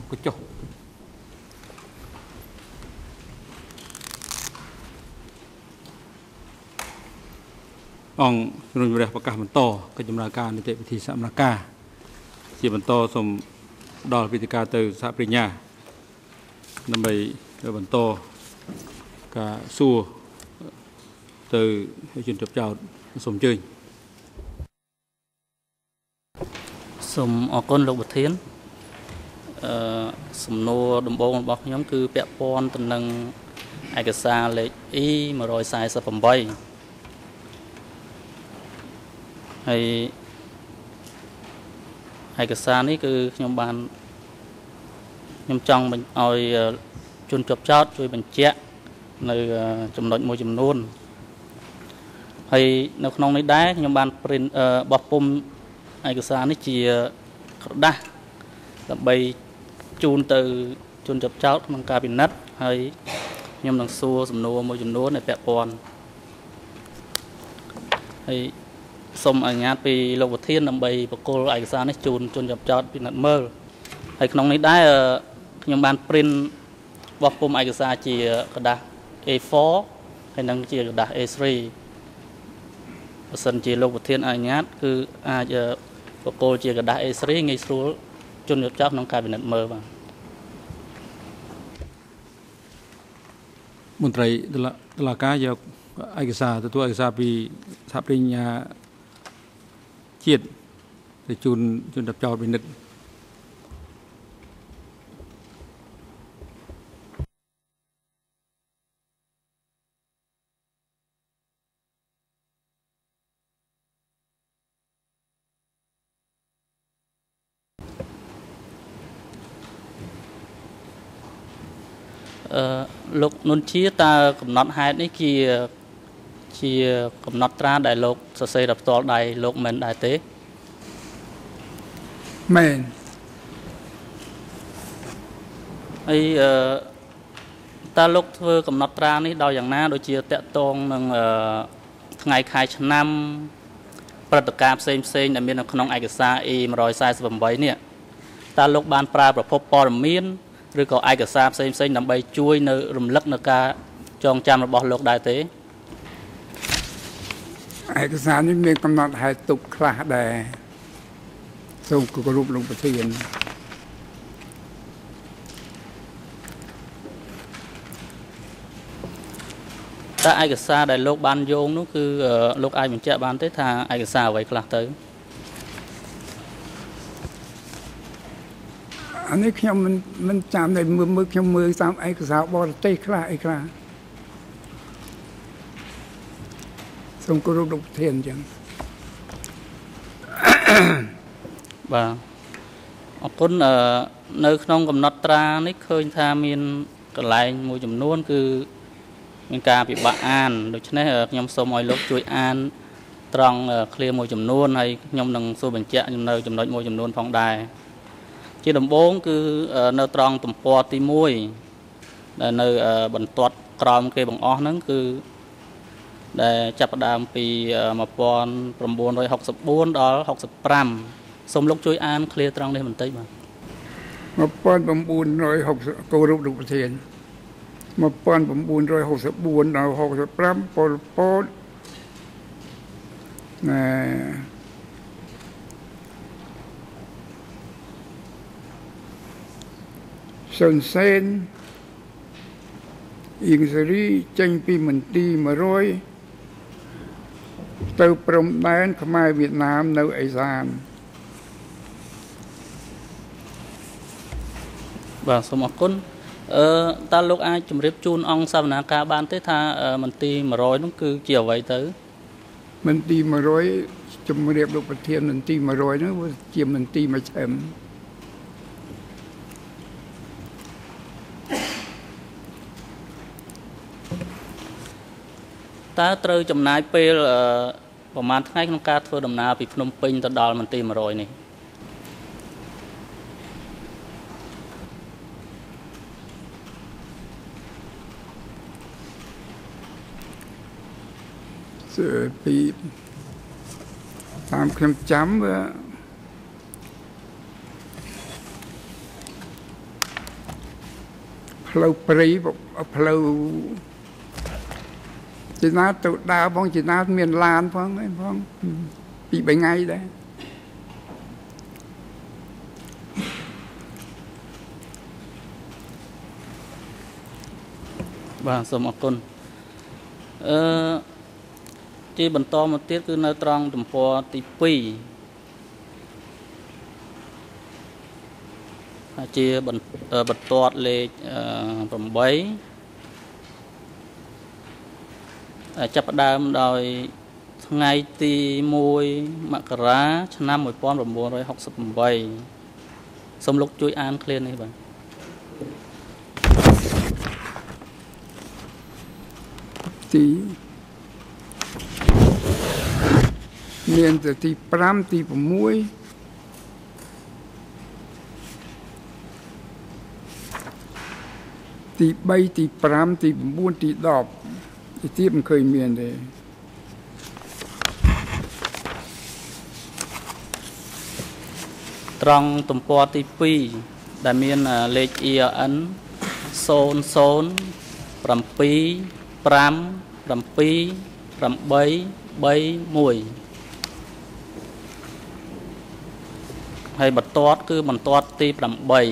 ក៏ចុះអង្គជំនុំជម្រះប្រកាសបន្តកិច្ចដំណើរការនីតិវិធីសកម្មភាពជាបន្តសូមដល់វិទ្យការទៅសហប្រញ្ញាដើម្បីបន្តការសួរទៅជនជាប់ចោតសូមអញ្ជើញសូមអរគុណលោកប្រធានសំណួរដំបូងរបស់ខ្ញុំគឺពាក់ព័ន្ធទៅនឹងឯកសារលេខ E148 ហើយឯកសារនេះគឺខ្ញុំចង់ឲ្យជនជាប់ចោតជួយបញ្ជាក់នៅចំណុចមួយចំនួនហើយនៅក្នុងនេះដែរខ្ញុំបានបោះពុម្ពឯកសារនេះជាក្រដាស់ដើម្បីជូនទៅជនជាប់ចោតក្នុងការពិនិត្យហើយខ្ញុំនឹងសួរសំណួរមួយចំនួនដែលពាក់ព័ន្ធហើយសូមអនុញ្ញាតពីលោកប្រធានដើម្បីបកគលឯកសារនេះជូនជនជាប់ចោតពិនិត្យមើលហើយក្នុងនេះដែរខ្ញុំបានបោះពុម្ពឯកសារជាក្រដាស់ A4 ហើយនិងជាក្រដាស់ A3 បើសិនជាលោកប្រធានអនុញ្ញាតគឺអាចបកគលជាក្រដាស់ A3 ងាយស្រួលជនជាប់ចោតក្នុងការពិនិត្យមើលបាទមន្ត្រីតុលាការយកឯកសារទទួលឯកសារពីសហប្រញ្ញាជាតិទៅជូនជនជាប់ចោតពិនិត្យលោកនុនជាតើកំណត់ហេតុនេះជាកំណត់ត្រាដែលលោកសរសេរដល់ផ្ទាល់ដៃលោកមិនដែរទេមែនហើយតើលោកធ្វើកំណត់ត្រានេះដោយយ៉ាងណាដូចជាតកតងនឹងថ្ងៃខែឆ្នាំព្រឹត្តិការណ៍ផ្សេងដែលមាននៅក្នុងឯកសារ E148 នេះតើលោកបានប្រើប្រភពព័ត៌មានឬក៏ឯកសារផ្សេងដើម្បីជួយនៅរំលឹកនៅការចងចាំរបស់លោកដែរទេឯកសារនេះមានកំណត់ហេតុទុកខ្លះដែរសូមគោរពលោកប្រធានតើឯកសារដែលលោកបានយោងនោះគឺលោកអាចបញ្ជាក់បានទេថាឯកសារអ្វីខ្លះទៅអានេះខ្ញុំមិនចាំតែមើលខ្ញុំមើលតាមឯកសារបរទេសខ្លះអីខ្លះសូមគោរពលោកប្រធានអញ្ចឹងបាទអរគុណនៅក្នុងកំណត់ត្រានេះឃើញថាមានកន្លែងមួយចំនួនគឺមានការពិបាកអានដូច្នេះខ្ញុំសូមឲ្យលោកជួយអានត្រង់ឃ្លាមួយចំនួនហើយខ្ញុំនឹងសួរបញ្ជាក់នៅចំណុចមួយចំនួនផងដែរជាដំបូងគឺនៅត្រង់ទំព័រទី1ដែលនៅបន្ទាត់ក្រោមគេបង្អស់ហ្នឹងគឺដែលចាប់ផ្ដើមពី1964ដល់65សូមលោកជួយអានឃ្លាត្រង់នេះបន្តិចបាទ 1960គោរពលោកប្រធាន1964ដល់65ប៉ុលពតសុនសេនអ៊ីងសេរីចេញពីមន្ទីរ100ទៅព្រំដែនខ្មែរវៀតណាមនៅអេសានបាទសូមអរគុណតើលោកអាចជម្រាបជូនអង្គសវនាការបានទេថាមន្ទីរ100នោះគឺជាអ្វីទៅមន្ទីរ100ជំរាបលោកប្រធានមន្ទីរ100នោះជាមន្ទីរមួយឆែមតើត្រូវចំណាយពេលប្រហែលថ្ងៃក្នុងការធ្វើដំណើរពីភ្នំពេញទៅដល់មន្ទីរ100នេះពីតាមខ្ញុំចាំផ្លូវព្រៃផ្លូវជាណាទៅដើរផងជាណាមានឡានផងអីផងពី3ថ្ងៃដែរបាទសូមអរគុណជាបន្តមកទៀតគឺនៅត្រង់ទំព័រទី2ជាបន្ទាត់លេខ8ចាប់ផ្ដើមដោយថ្ងៃទី1មករាឆ្នាំ1968សូមលោកជួយអានឃ្លានេះបាទទីមានទៅទី5ទី6ទី3ទី5ទី9ទី10ទីទៀតមិនឃើញមានទេត្រង់ទំព័រទី2ដែលមានលេខ ERN 00557831ហើយបន្ទាត់គឺបន្ទាត់ទី8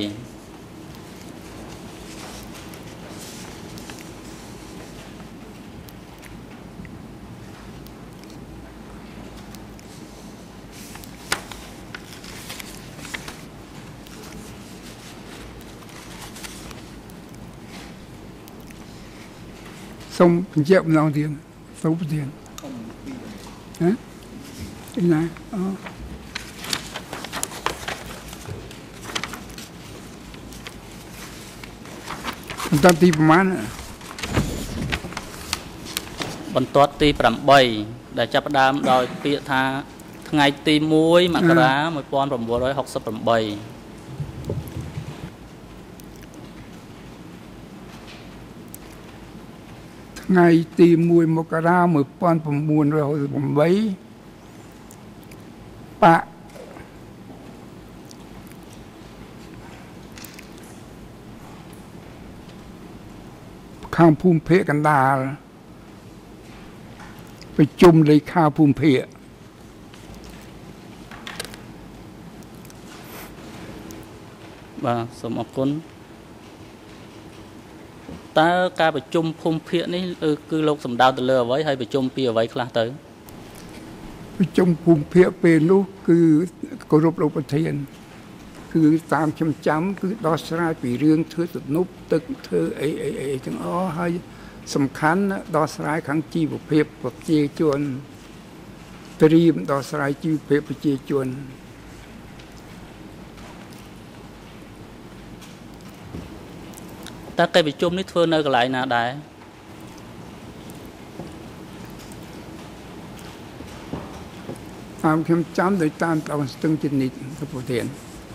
សូមបញ្ជាក់ម្ដងទៀតសូមបញ្ជាក់ហ៎ទីណាអូបន្ទាត់ទីប្រមាណបន្ទាត់ទី8ដែលចាប់ផ្ដើមដោយពាក្យថាថ្ងៃទី1មករា1968 ថ្ងៃទី1មករា1968បាក់ខាងភូមិភាគកណ្ដាលប្រជុំលេខាភូមិភាគបាទសូមអរគុណតើការប្រជុំភូមិភាគនេះគឺលោកសំដៅទៅលើអ្វីហើយប្រជុំពីអ្វីខ្លះទៅប្រជុំភូមិភាគពេលនោះគឺគោរពលោកប្រធានគឺតាមខ្ញុំចាំគឺដោះស្រាយពីរឿងធ្វើទំនប់ទឹកធ្វើអីទាំងអស់ហើយសំខាន់ដោះស្រាយខាងជីវភាពប្រជាជនត្រៀមដោះស្រាយជីវភាពប្រជាជនតើកិច្ចប្រជុំនេះធ្វើនៅកន្លែងណាដែរតាមខ្ញុំចាំដោយតាមស្ទឹងជនិតលោកប្រធាន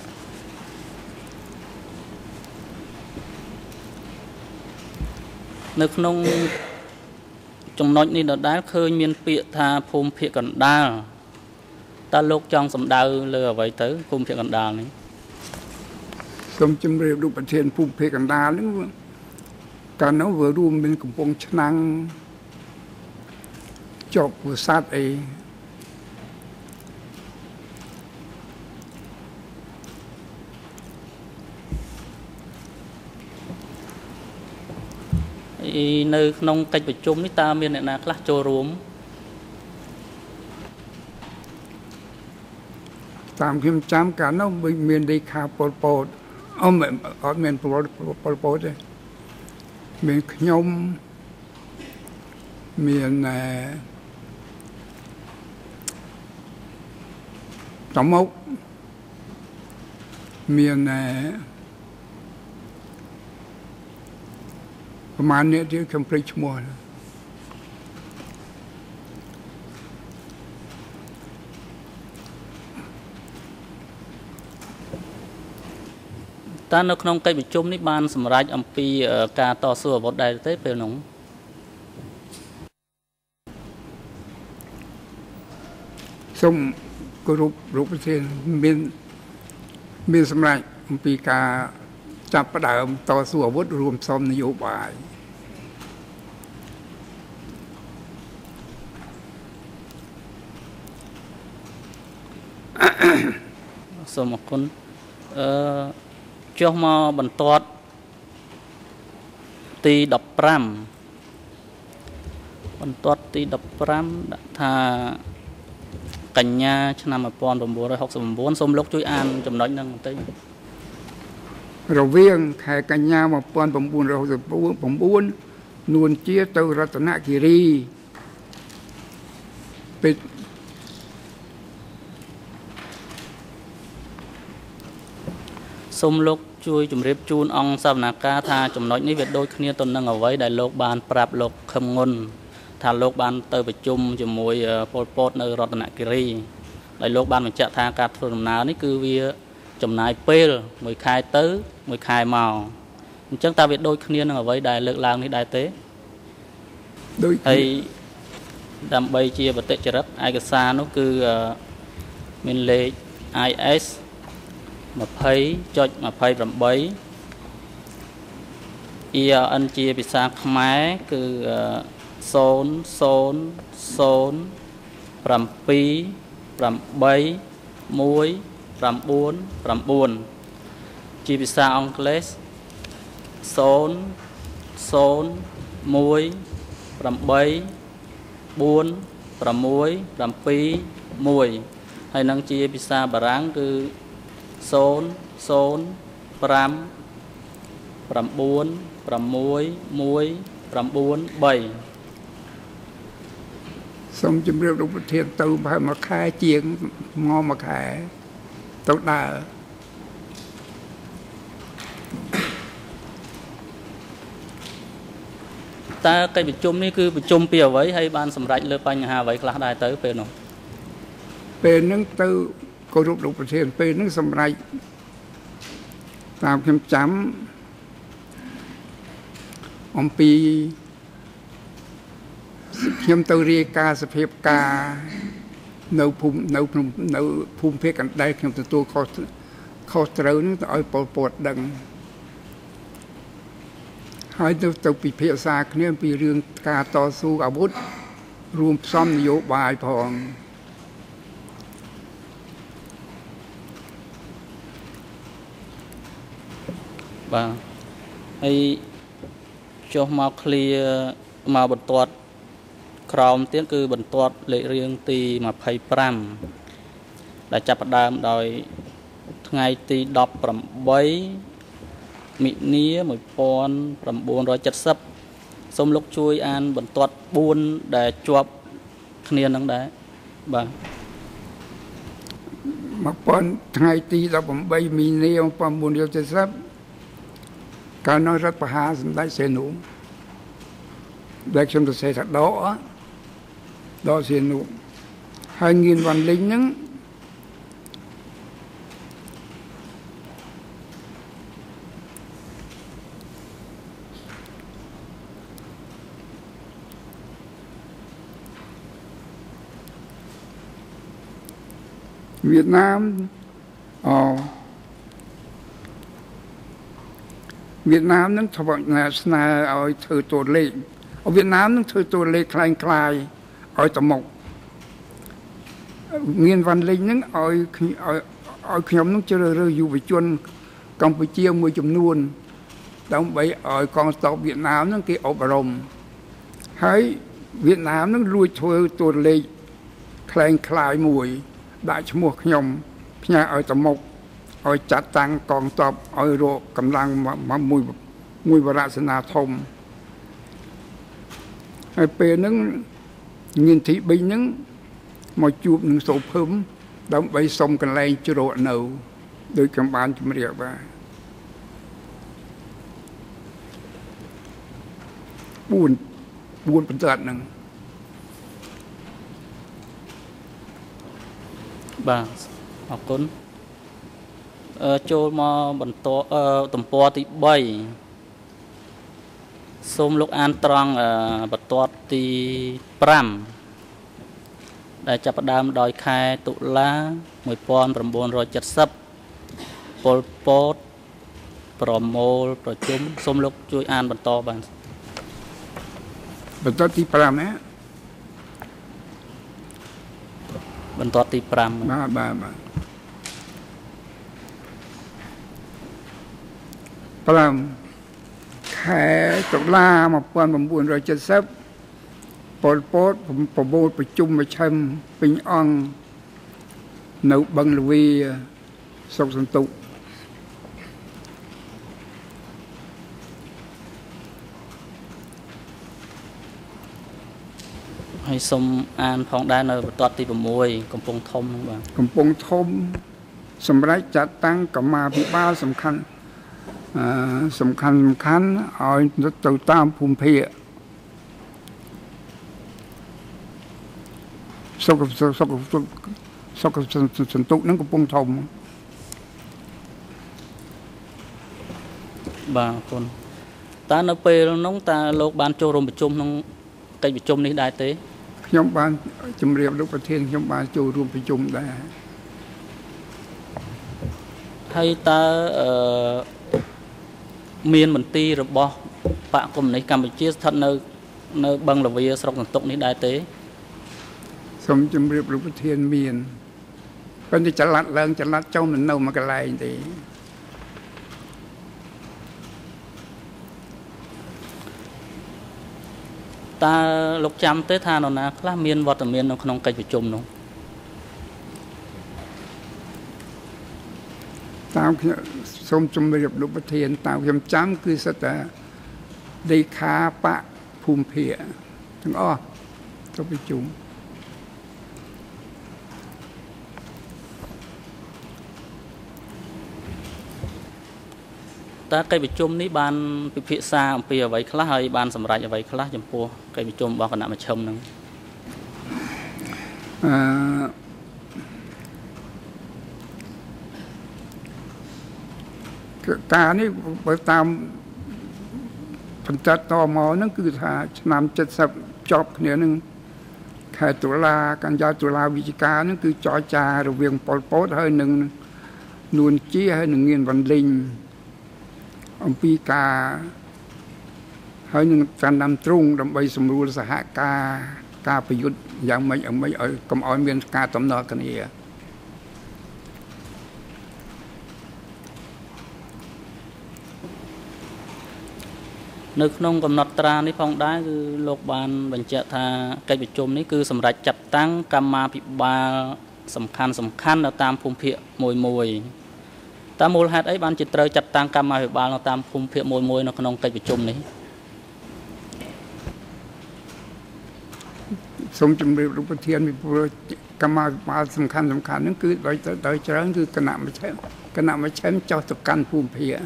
នៅក្នុងចំណុចនេះដដែលឃើញមានពាក្យថាភូមិភាគកណ្ដាលតើលោកចង់សំដៅលើអ្វីទៅភូមិភាគកណ្ដាលនេះសូមជម្រាបលោកប្រធានភូមិភាគកណ្ដាលហ្នឹងកាលនោះវារួមមានកំពង់ឆ្នាំងចុកវសាត់អីនៅក្នុងកិច្ចប្រជុំនេះតើមានអ្នកណាខ្លះចូលរួមតាមខ្ញុំចាំកាលនោះមានលេខាប៉ុលពតអត់មានប៉ុលពតទេមានខ្ញុំមានតមុកមានប្រហែលនេះទៀតខ្ញុំភ្លេចឈ្មោះតើនៅក្នុងកិច្ចប្រជុំនេះបានសម្រេចអំពីការតស៊ូអាវុធដែរទេពេលនោះសូមគោរពលោកប្រធានមានសម្រេចអំពីការចាប់ផ្ដើមតស៊ូអាវុធរួមផ្សំនយោបាយសូមអរគុណចុះមកបន្ទាត់ទី 15 បន្ទាត់ទី 15 ដាក់ថាកញ្ញាឆ្នាំ 1969 សូមលោកជួយអានចំណុចហ្នឹងបន្តិចរវាងខែកញ្ញា 1969 នួនជាទៅរតនគិរីពេលសូមលោកជួយជម្រាបជូនអង្គសវនាការថាចំណុចនេះវាដូចគ្នាទៅនឹងអ្វីដែលលោកបានប្រាប់លោកខឹមងុនថាលោកបានទៅប្រជុំជាមួយពលពតនៅរតនគិរីហើយលោកបានបញ្ជាក់ថាការធ្វើដំណើរនេះគឺវាចំណាយពេលមួយខែទៅមួយខែមកអញ្ចឹងតើវាដូចគ្នានឹងអ្វីដែលលើកឡើងនេះដែរទេដូចហើយដើម្បីជាបតិចរិតឯកសារនោះគឺមានលេខ IS 20.28 ERN ជាភាសាខ្មែរគឺ 0078199 ជាភាសាអង់គ្លេស 001846711 ហើយនឹងជាភាសាបារាំងគឺ 0096993 សូមជម្រាបលោកប្រធានទៅប្រហែលមួយខែជាងងមួយខែទៅដើរតើកិច្ចប្រជុំនេះគឺប្រជុំពីអ្វីហើយបានសម្រេចលើបញ្ហាអ្វីខ្លះដែរទៅពេលនោះពេលហ្នឹងទៅគោរពលោកប្រធានពេលហ្នឹងសម្រេចតាមខ្ញុំចាំអំពីខ្ញុំទៅរាយការណ៍សភាពការនៅភូមិភាគកណ្ដែលខ្ញុំទទួលខុសត្រូវហ្នឹងទៅឲ្យពលពតដឹងហើយទៅពិភាក្សាគ្នាពីរឿងការតស៊ូអាវុធរួមផ្សំនយោបាយផងបាទហើយចុះមកឃ្លាមកបន្ទាត់ក្រោមទៀតគឺបន្ទាត់លេខរៀងទី 25 ដែលចាប់ផ្ដើមដោយថ្ងៃទី 18 មិនិនា 1970 សូមលោកជួយអានបន្ទាត់ 4 ដែលជាប់គ្នានឹងដែរបាទថ្ងៃទី 18 មីនា 1970 កាលនោះរដ្ឋប្រហារសម្ដេចសីហនុដែលខ្ញុំទៅសេថាដកសីហនុហើយងៀនវ៉ាន់លីងហ្នឹងវៀតណាមវៀតណាមនឹងធ្វើស្នើឲ្យធ្វើតួលេខវៀតណាមនឹងធ្វើតួលេខคล้ายឲ្យទៅមុខងៀនវ៉ាន់លីងនឹងឲ្យខ្ញុំនឹងជ្រើសរើសយុវជនកម្ពុជាមួយចំនួនដើម្បីឲ្យកងទ័ពវៀតណាមនឹងគេអប់រំហើយវៀតណាមនឹងលួចធ្វើតួលេខคล้ายមួយដាក់ឈ្មោះខ្ញុំផ្ញើឲ្យទៅមុខឲ្យចាត់តាំងកងទ័ពឲ្យរកកម្លាំងមួយវរៈសេនាធំហើយពេលហ្នឹងងៀនទី3ហ្នឹងមកជួបនឹងសូភឹមដើម្បីសុំកន្លែងជ្រកនៅដោយខ្ញុំបានជម្រាបបាទ4បន្ទាត់ហ្នឹងបាទអរគុណចូលមកបន្តទំព័រទី 3 សូមលោកអានត្រង់បន្ទាត់ទី 5 ដែលចាប់ផ្ដើមដោយខែតុលា 1970 ពលពតប្រមូលប្រជុំសូមលោកជួយអានបន្តបានបន្តទី5ណាបន្តទី 5 ខែតុលា 1970 ប៉ុល ពត ប្រមូលប្រជុំមជ្ឈិមពេញអង្គនៅបឹងល្វីស្រុកសន្ទុកហើយសូមអានផងដែរនៅបន្តទី 6 កំពង់ធំហ្នឹងបាទកំពង់ធំសម្រាប់ចាត់តាំងកម្មាភិបាលសំខាន់ឲ្យទៅតាមភូមិភាគសុខសន្ទុកនឹងកំពង់ធំបាទអរគុណតើនៅពេលនោះតើលោកបានចូលរួមប្រជុំក្នុងកិច្ចប្រជុំនេះដែរទេខ្ញុំបានជម្រាបលោកប្រធានខ្ញុំបានចូលរួមប្រជុំដែរហើយតើមានមន្ទីររបស់បកកុម្មុយនីសកម្ពុជាស្ថិតនៅបឹងល្វាស្រុកសន្ទុកនេះដែរទេសូមជម្រាបលោកប្រធានមានប៉ុន្តែចល័តឡើងចល័តចូលមិននៅមួយកន្លែងទេតើលោកចាំទេថានរណាខ្លះមានវត្តមាននៅក្នុងកិច្ចប្រជុំនោះតាមខ្ញុំសូមជម្រាបលោកប្រធានតាមខ្ញុំចាំគឺសិតតែលេខាបកភូមិភាគទាំងអស់ទៅប្រជុំតើកិច្ចប្រជុំនេះបានពិភាក្សាអំពីអ្វីខ្លះហើយបានសម្រេចអ្វីខ្លះចំពោះកិច្ចប្រជុំរបស់គណៈមជ្ឈិមហ្នឹងការនេះបើតាមបញ្ចាត់តមកហ្នឹងគឺថាឆ្នាំ 70 ចប់គ្នានឹងខែតុលាកញ្ញាតុលាវិជ្ជការហ្នឹងគឺចរចារវាងប៉ុល ពត ហើយនឹងនួនជាហើយនឹងងៀនវ៉ាន់លីង អំពីការហើយនឹងការនำទ្រង់ដើម្បីសម្រួលសហការប្រយុទ្ធយ៉ាងម៉េចឲ្យកុំឲ្យមានការតំណគ្នានៅក្នុងកំណត់ត្រានេះផងដែរគឺលោកបានបញ្ជាក់ថាកិច្ចប្រជុំនេះគឺសម្រាប់ចាត់តាំងកម្មាភិបាលសំខាន់នៅតាមភូមិភាគមួយតើមូលហេតុអីបានជាត្រូវចាត់តាំងកម្មាភិបាលនៅតាមភូមិភាគមួយនៅក្នុងកិច្ចប្រជុំនេះសូមជម្រាបលោកប្រធានពីព្រោះកម្មាភិបាលសំខាន់ហ្នឹងគឺដោយច្រើនគឺគណៈមជ្ឈិមចោះទៅកាន់ភូមិភាគ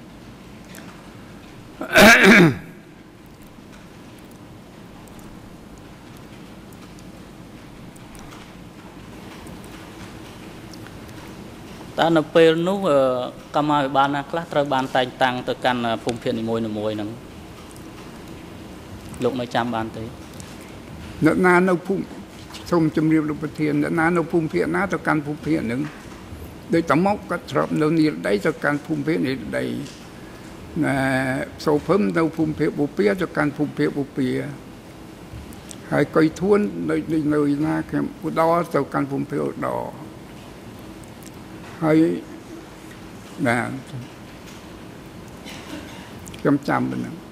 តើនៅពេលនោះកម្មាភិបាលណាខ្លះត្រូវបានតែងតាំងទៅកាន់ភូមិភាគនីមួយៗហ្នឹងលោកនៅចាំបានទេអ្នកណានៅភូមិសូមជម្រាបលោកប្រធានអ្នកណានៅភូមិភាគណាទៅកាន់ភូមិភាគហ្នឹងដោយតមកគាត់ធ្លាប់នៅនីរដីទៅកាន់ភូមិភាគនីរដី សូភឹមនៅភូមិភាគបុព្វាទៅកាន់ភូមិភាគបុព្វាហើយកុយធួននៅណាខ្ញុំឧត្តរទៅកាន់ភូមិភាគឧត្តរហើយបាទខ្ញុំចាំប៉ុណ្ណឹង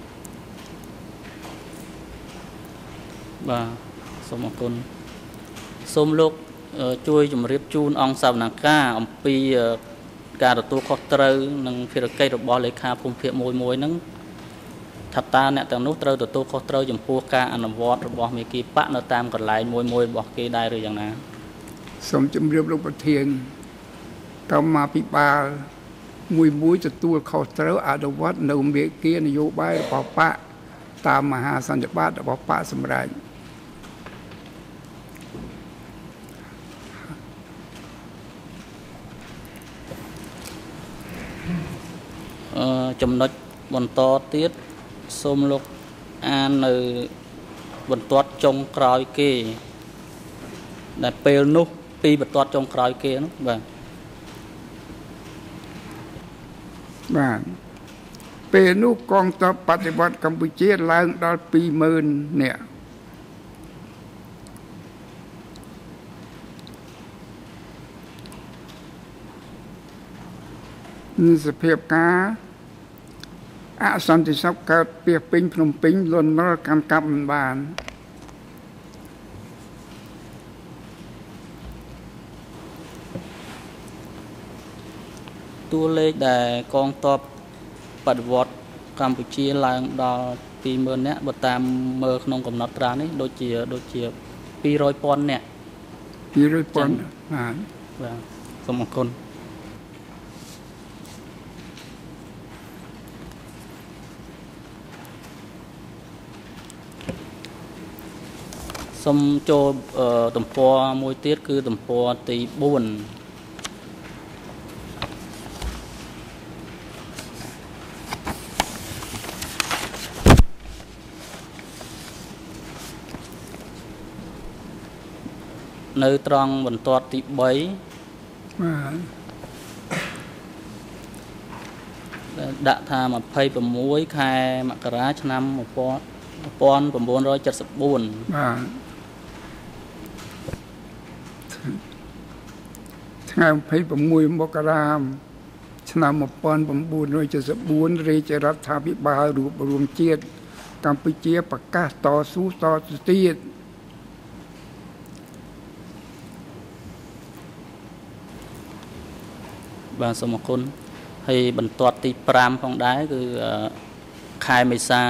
បាទសូមអរគុណសូមលោកជួយជម្រាបជូនអង្គសវនការអំពីការទទួលខុសត្រូវនិងភារកិច្ចរបស់លេខាភូមិភាគមួយហ្នឹងថាតើអ្នកទាំងនោះត្រូវទទួលខុសត្រូវចំពោះការអនុវត្តរបស់មេគីបកនៅតាមកន្លែងមួយរបស់គេដែរឬយ៉ាងណាសូមជម្រាបលោកប្រធានកម្មាភិបាលមួយទទួលខុសត្រូវអនុវត្តនៅមេគីនយោបាយរបស់បកតាមមហាសន្និបាតរបស់បកសម្រាប់ចំណុចបន្តទៀតសូមលោកអាននៅបន្ទាត់ចុងក្រោយគេដែលពេលនោះពីបន្ទាត់ចុងក្រោយគេនោះបាទសបាទពេលនោះកងទ័ពបដិវត្តកម្ពុជាឡើងដល់ 20,000 នាក់សភាពការអសន្តិសុខកើតពីពេញភ្នំពេញលន់នល់កាន់កាប់មិនបានតួលេខដែលកងទ័ពបដិវត្តកម្ពុជាឡើងដល់ 20,000 នាក់បើតាមមើលក្នុងកំណត់ត្រានេះដូចជា 200,000 នាក់ 200,000 បាទសូមអរគុណសូមចូលទំព័រមួយទៀតគឺទំព័រទី 4 នៅត្រង់បន្ទាត់ទី 3 បាទដាក់ថា 26 ខែមករាឆ្នាំ 1974 បាទថ្ងៃ 26 មករាឆ្នាំ 1974 រាជរដ្ឋាភិបាលរួបរวมជាតិកម្ពុជាប្រកាសតស៊ូតទៅទៀតបាទសូមអរគុណហើយបន្ទាត់ទី 5 ផងដែរគឺខែមេសា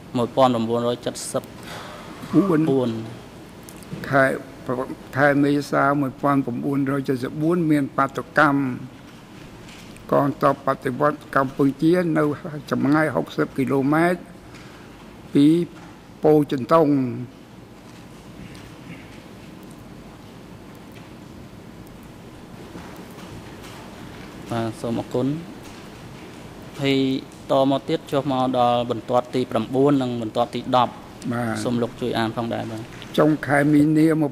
1974 ខែមេសា 1974 មានបាតុកម្មកងទ័ពបដិវត្តកម្ពុជានៅចម្ងាយ 60 គីឡូម៉ែត្រពីពោធិ៍ចិនតុងបាទសូមអរគុណហើយតមកទៀតចុះមកដល់បន្ទាត់ទី 9 និងបន្ទាត់ទី 10 បាទសូមលោកជួយអានផងដែរបាទចុងខែមីនា 1975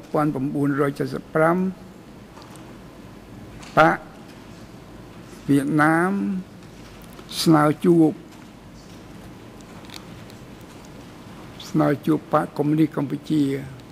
បកវៀតណាមស្នើជួបបកកុម្មុយនីសកម្ពុជា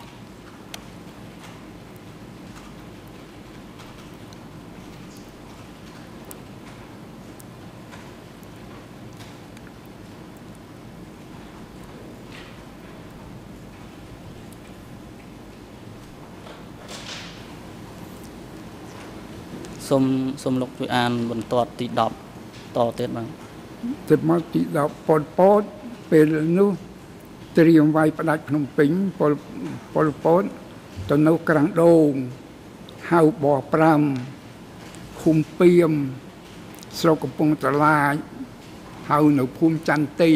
សូមលោកជួយអានបន្ទាត់ទី 10 តទៀតបាទទៅមកទី 10 ប៉ុលពតពេលនោះត្រៀមវាយផ្ដាច់ភ្នំពេញប៉ុលពតទៅនៅក្រាំងដូងហៅប5ឃុំពីមស្រុកកំពង់ត្រឡាចហៅនៅភូមិចន្ទទី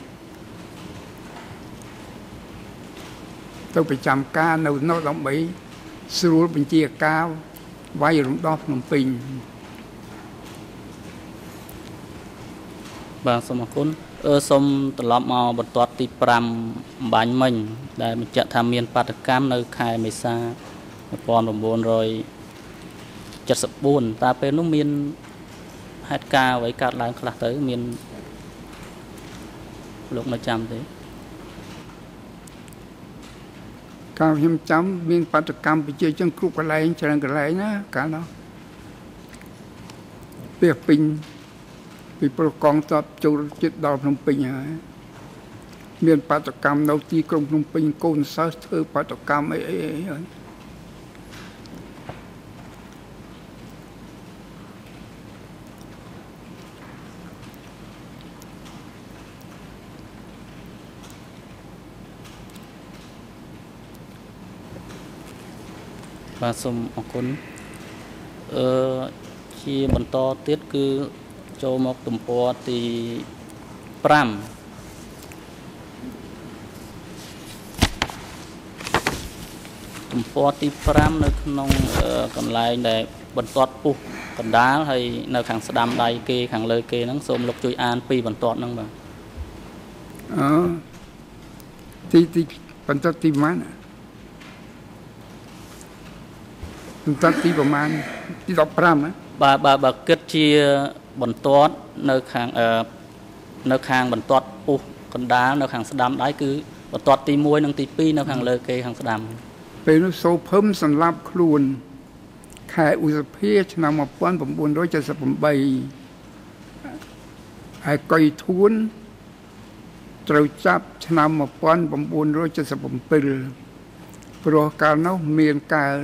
ទៅប្រចាំការនៅនោះដើម្បីស្រួលបញ្ជាការវាយរំដោះភ្នំពេញបាទសូមអរគុណសូមត្រឡប់មកបន្ទាត់ទី 5 អំបញ្ញមិញដែលបញ្ជាក់ថាមានបាតុកម្មនៅខែមេសា 1974 តើពេលនោះមានហេតុការណ៍អ្វីកើតឡើងខ្លះទៅមានលោកនៅចាំទេកាលខ្ញុំចាំមានបាតុកម្មប្រជាជនគ្រប់កន្លែងច្រើនកន្លែងណាកាលនោះពេលពេញពីប្រកងទ័ពចូលចិត្តដល់ភ្នំពេញហើយមានបាតុកម្មនៅទីក្រុងភ្នំពេញកូនសិស្សធ្វើបាតុកម្មអីហើយបាទសូមអរគុណជាបន្តទៀតគឺចូលមកទំព័រទី 5 ទំព័រទី 5 នៅក្នុងកន្លែងដែលបន្ទាត់ពុះកណ្ដាលហើយនៅខាងស្ដាំដៃគេខាងលើគេហ្នឹងសូមលោកជួយអានពីបន្ទាត់ហ្នឹងបាទទីបន្ទាត់ទីប៉ុន្មានបន្ទាត់ទីប្រមាណទី 15 បាទគិតជាបន្ទាត់នៅខាងបន្ទាត់ពុះកណ្ដាលនៅខាងស្ដាំដៃគឺបន្ទាត់ទី1និងទី2នៅខាងលើគេខាងស្ដាំពេលនោះសូភឹមសម្លាប់ខ្លួនខែឧសភាឆ្នាំ1978ហើយកុយធួនត្រូវចាប់ឆ្នាំ1977ព្រោះកាលនោះមានកា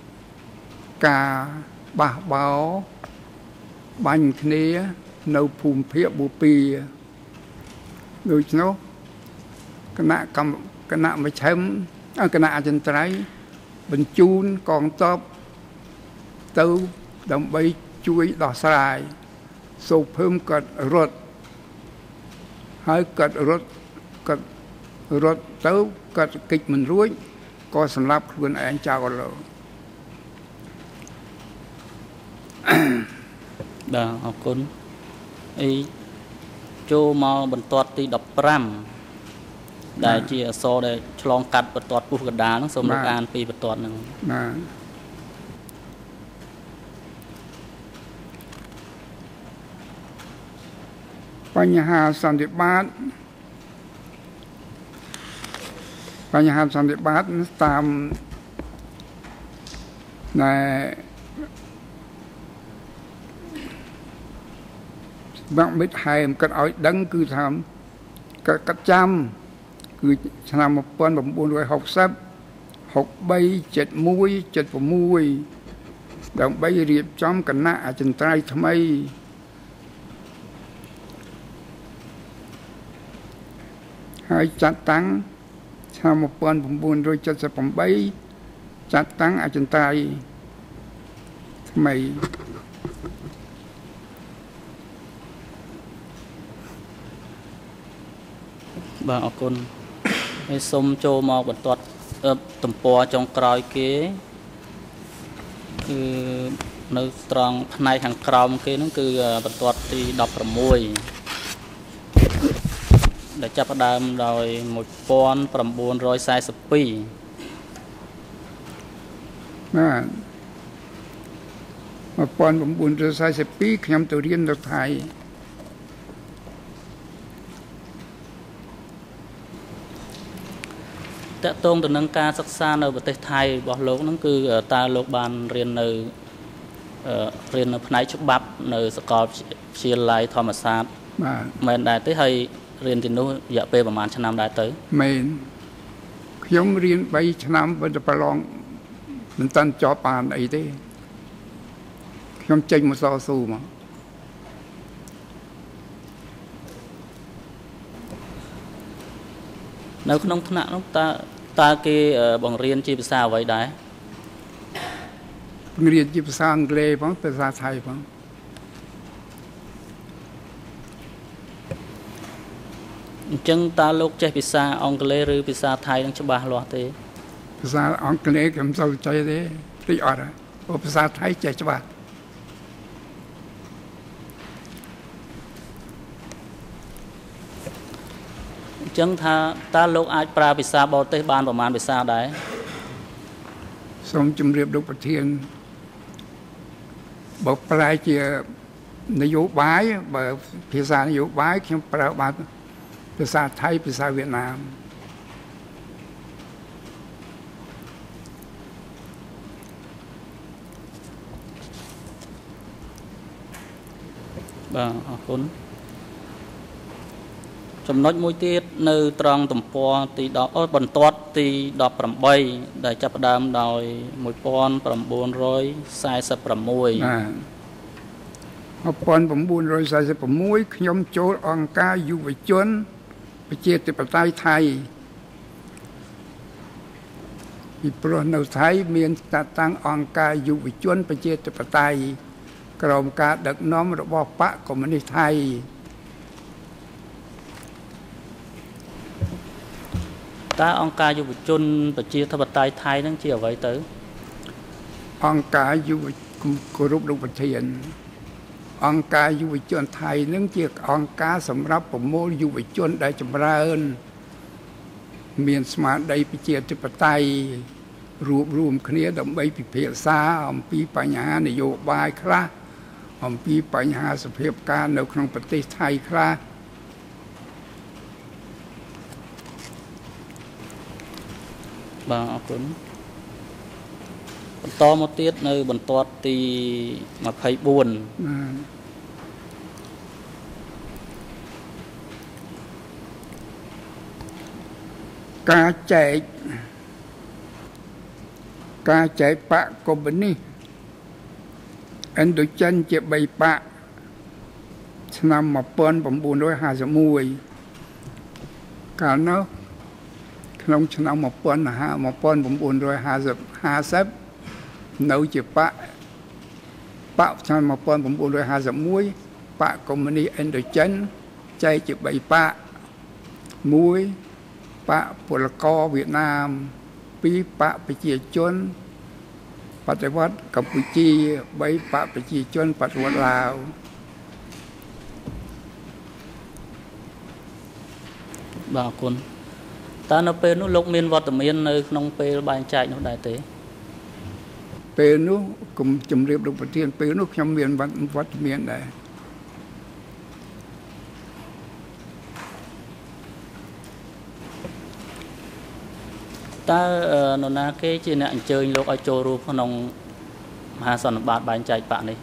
របះបោបាញ់គ្នានៅភូមិភាគបូព៌ាដូច្នោះគណៈមជ្ឈិមគណៈអចិន្ត្រៃយ៍បញ្ជូនកងទ័ពទៅដើម្បីជួយដោះស្រាយសូភឹមក៏រត់ហើយក៏រត់ទៅក៏កិច្ចមិនរួចក៏សម្លាប់ខ្លួនឯងចោលលើបាទអរគុណចូលមកបន្ទាត់ទី15ដែលជាអក្សរដែលឆ្លងកាត់បន្ទាត់ពុះកណ្ដាលហ្នឹងសូមលោកអានពីបន្ទាត់ហ្នឹងបាទបញ្ហាសន្តិបាតតាមណែបាក់មិត្តហែមគាត់ឲ្យដឹងគឺថាគាត់ចាំគឺឆ្នាំ1960 63 71 76ដើម្បីរៀបចំគណៈអចិន្ត្រៃយ៍ថ្មីហើយចាត់តាំងឆ្នាំ1978ចាត់តាំងអចិន្ត្រៃយ៍ថ្មីបាទអរគុណហើយសូមចូលមកបន្ទាត់ទំព័រចុងក្រោយគេគឺនៅត្រង់ផ្នែកខាងក្រោមគេហ្នឹងគឺបន្ទាត់ទី16ដែលចាប់ផ្ដើមដោយ1942 បាទ1942ខ្ញុំទៅរៀននៅថៃតកតងទៅនឹងការសិក្សានៅប្រទេសថៃរបស់លោកហ្នឹងគឺតើលោកបានរៀននៅផ្នែកច្បាប់នៅសាកលវិទ្យាល័យធម្មសាស្ត្របាទមែនដែរទេហើយរៀនទីនោះរយៈពេលប្រហែលឆ្នាំដែរទៅមែនខ្ញុំរៀន3ឆ្នាំប៉ុន្តែប្រឡងមិនតាន់ចប់បានអីទេខ្ញុំចេញមកសស៊ូមកនៅក្នុងថ្នាក់នោះតើគេបង្រៀនជាភាសាអ្វីដែរបង្រៀនជាភាសាអង់គ្លេសផងភាសាថៃផងអញ្ចឹងតើលោកចេះភាសាអង់គ្លេសឬភាសាថៃនឹងច្បាស់លាស់ទេភាសាអង់គ្លេសខ្ញុំសូវចេះទេភ្លេចអត់ព្រោះភាសាថៃចេះច្បាស់អញ្ចឹងថាតើលោកអាចប្រើភាសាបរទេសបានប្រមាណភាសាដែរសូមជម្រាបលោកប្រធានបើប្រែជានយោបាយបើភាសានយោបាយខ្ញុំប្រើបានភាសាថៃភាសាវៀតណាមបាទអរគុណចំណុចមួយទៀតនៅត្រង់ទំព័រទី10បន្ទាត់ទី18ដែលចាប់ផ្ដើមដោយ 1946ខ្ញុំចូលអង្គការយុវជនប្រជាធិបតេយ្យថៃពីព្រោះនៅថៃមានតាតាំងអង្គការយុវជនប្រជាធិបតេយ្យក្រោមការដឹកនាំរបស់បកកុម្មុយនីសថៃតើអង្គការយុវជនប្រជាធិបតេយ្យថៃនឹងជាអ្វីទៅអង្គការយុវគោរពលោកប្រធានអង្គការយុវជនថៃនឹងជាអង្គការសម្រាប់ប្រមូលយុវជនដែលចម្រើនមានស្មារតីប្រជាធិបតេយ្យរួបរวมគ្នាដើម្បីពិភាក្សាអំពីបញ្ហានយោបាយខ្លះអំពីបញ្ហាសភាពការនៅក្នុងប្រទេសថៃខ្លះបាទអរគុណបន្តមកទៀតនៅបន្ទាត់ទី 24 ការចែកបកកុម្មុយនីសឥណ្ឌូចិនជា3បកឆ្នាំ 1951 កាលនោះក្នុងឆ្នាំ 1950 នៅជាបកឆ្នាំ 1951 បកកុម្មុយនីសឥណ្ឌូចិនចែកជា3បក 1 បកពលករវៀតណាម 2 បកប្រជាជនបដិវត្តន៍កម្ពុជា 3 បកប្រជាជនបដិវត្តន៍ឡាវបាទអរគុណតើនៅពេលនោះលោកមានវត្តមាននៅក្នុងពេលបែងចែកនោះដែរទេពេលនោះគុំជំរាបលោកប្រធានពេលនោះខ្ញុំមានវត្តមានដែរតើនរណាគេជាអ្នកអញ្ជើញលោកឲ្យចូលរួមក្នុងមហាសន្និបាតបែងចែកបកនេះ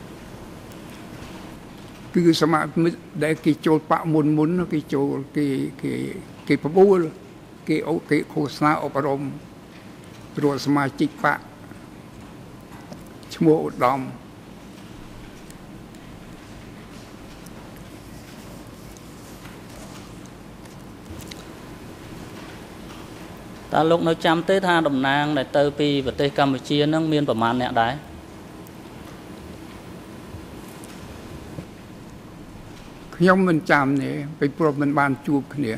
គឺសមាមិត្តដែលគេចូលបកមុនគេចូលគេប្របួលគេឃោសនាអប់រំព្រោះសមាជិកបកឈ្មោះឧត្តមតើលោកនៅចាំទេថាតំណាងដែលទៅពីប្រទេសកម្ពុជានឹងមានប្រមាណអ្នកដែរខ្ញុំមិនចាំទេពីព្រោះមិនបានជួបគ្នា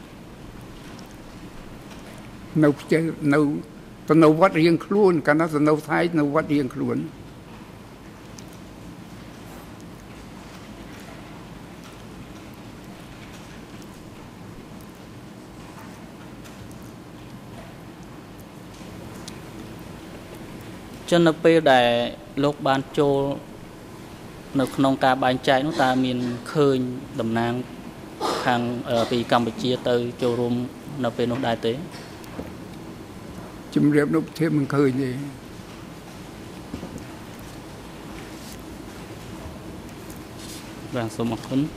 នៅផ្ទះនៅវត្តរៀងខ្លួនកាលណាទៅនៅថៃនៅវត្តរៀងខ្លួនចឹងនៅពេលដែលលោកបានចូលនៅក្នុងការបែងចែកនោះតើមានឃើញតំណាងខាងពីកម្ពុជាទៅចូលរួមនៅពេលនោះដែរទេជំរាបលោកប្រធានមិនឃើញទេបាទសូមអរគុណ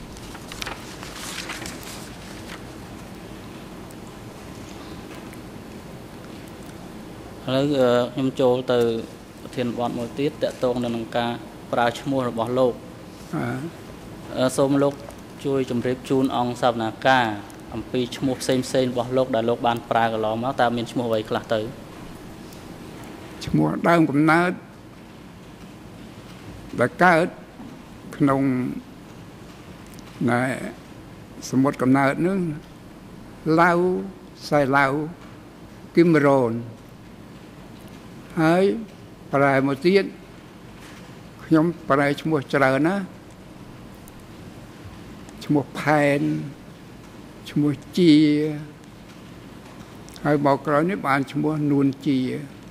ឥឡូវខ្ញុំចូលទៅប្រធានបទមួយទៀតតកតងនឹងការប្រើឈ្មោះរបស់លោកសូមលោកជួយជម្រាបជូនអង្គសវនាការអំពីឈ្មោះផ្សេងរបស់លោកដែលលោកបានប្រើកន្លងមកតើមានឈ្មោះអ្វីខ្លះទៅឈ្មោះដើមកំណើតដែលកើតក្នុងណែសមុទ្រកំណើតនឹងឡាវសៃឡាវគឹមរ៉ូន ហើយប្រែមកទៀតខ្ញុំប្រែឈ្មោះច្រើនណាឈ្មោះផែនឈ្មោះជាហើយមកក្រោយនេះបានឈ្មោះនួនជា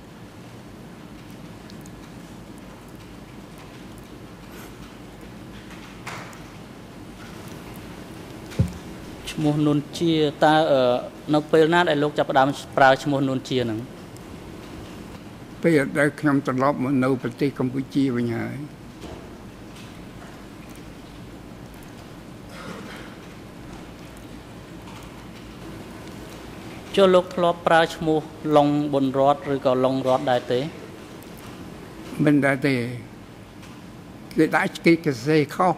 ឈ្មោះនួនជាតើនៅពេលណាដែលលោកចាប់ផ្ដើមប្រើឈ្មោះនួនជាហ្នឹងពេលដែលខ្ញុំត្រឡប់មកនៅប្រទេសកម្ពុជាវិញហើយចូលលោកធ្លាប់ប្រើឈ្មោះឡុងប៊ុនរតឬក៏ឡុងរតដែរទេមិនដែរទេគេដាក់គេកសេខុស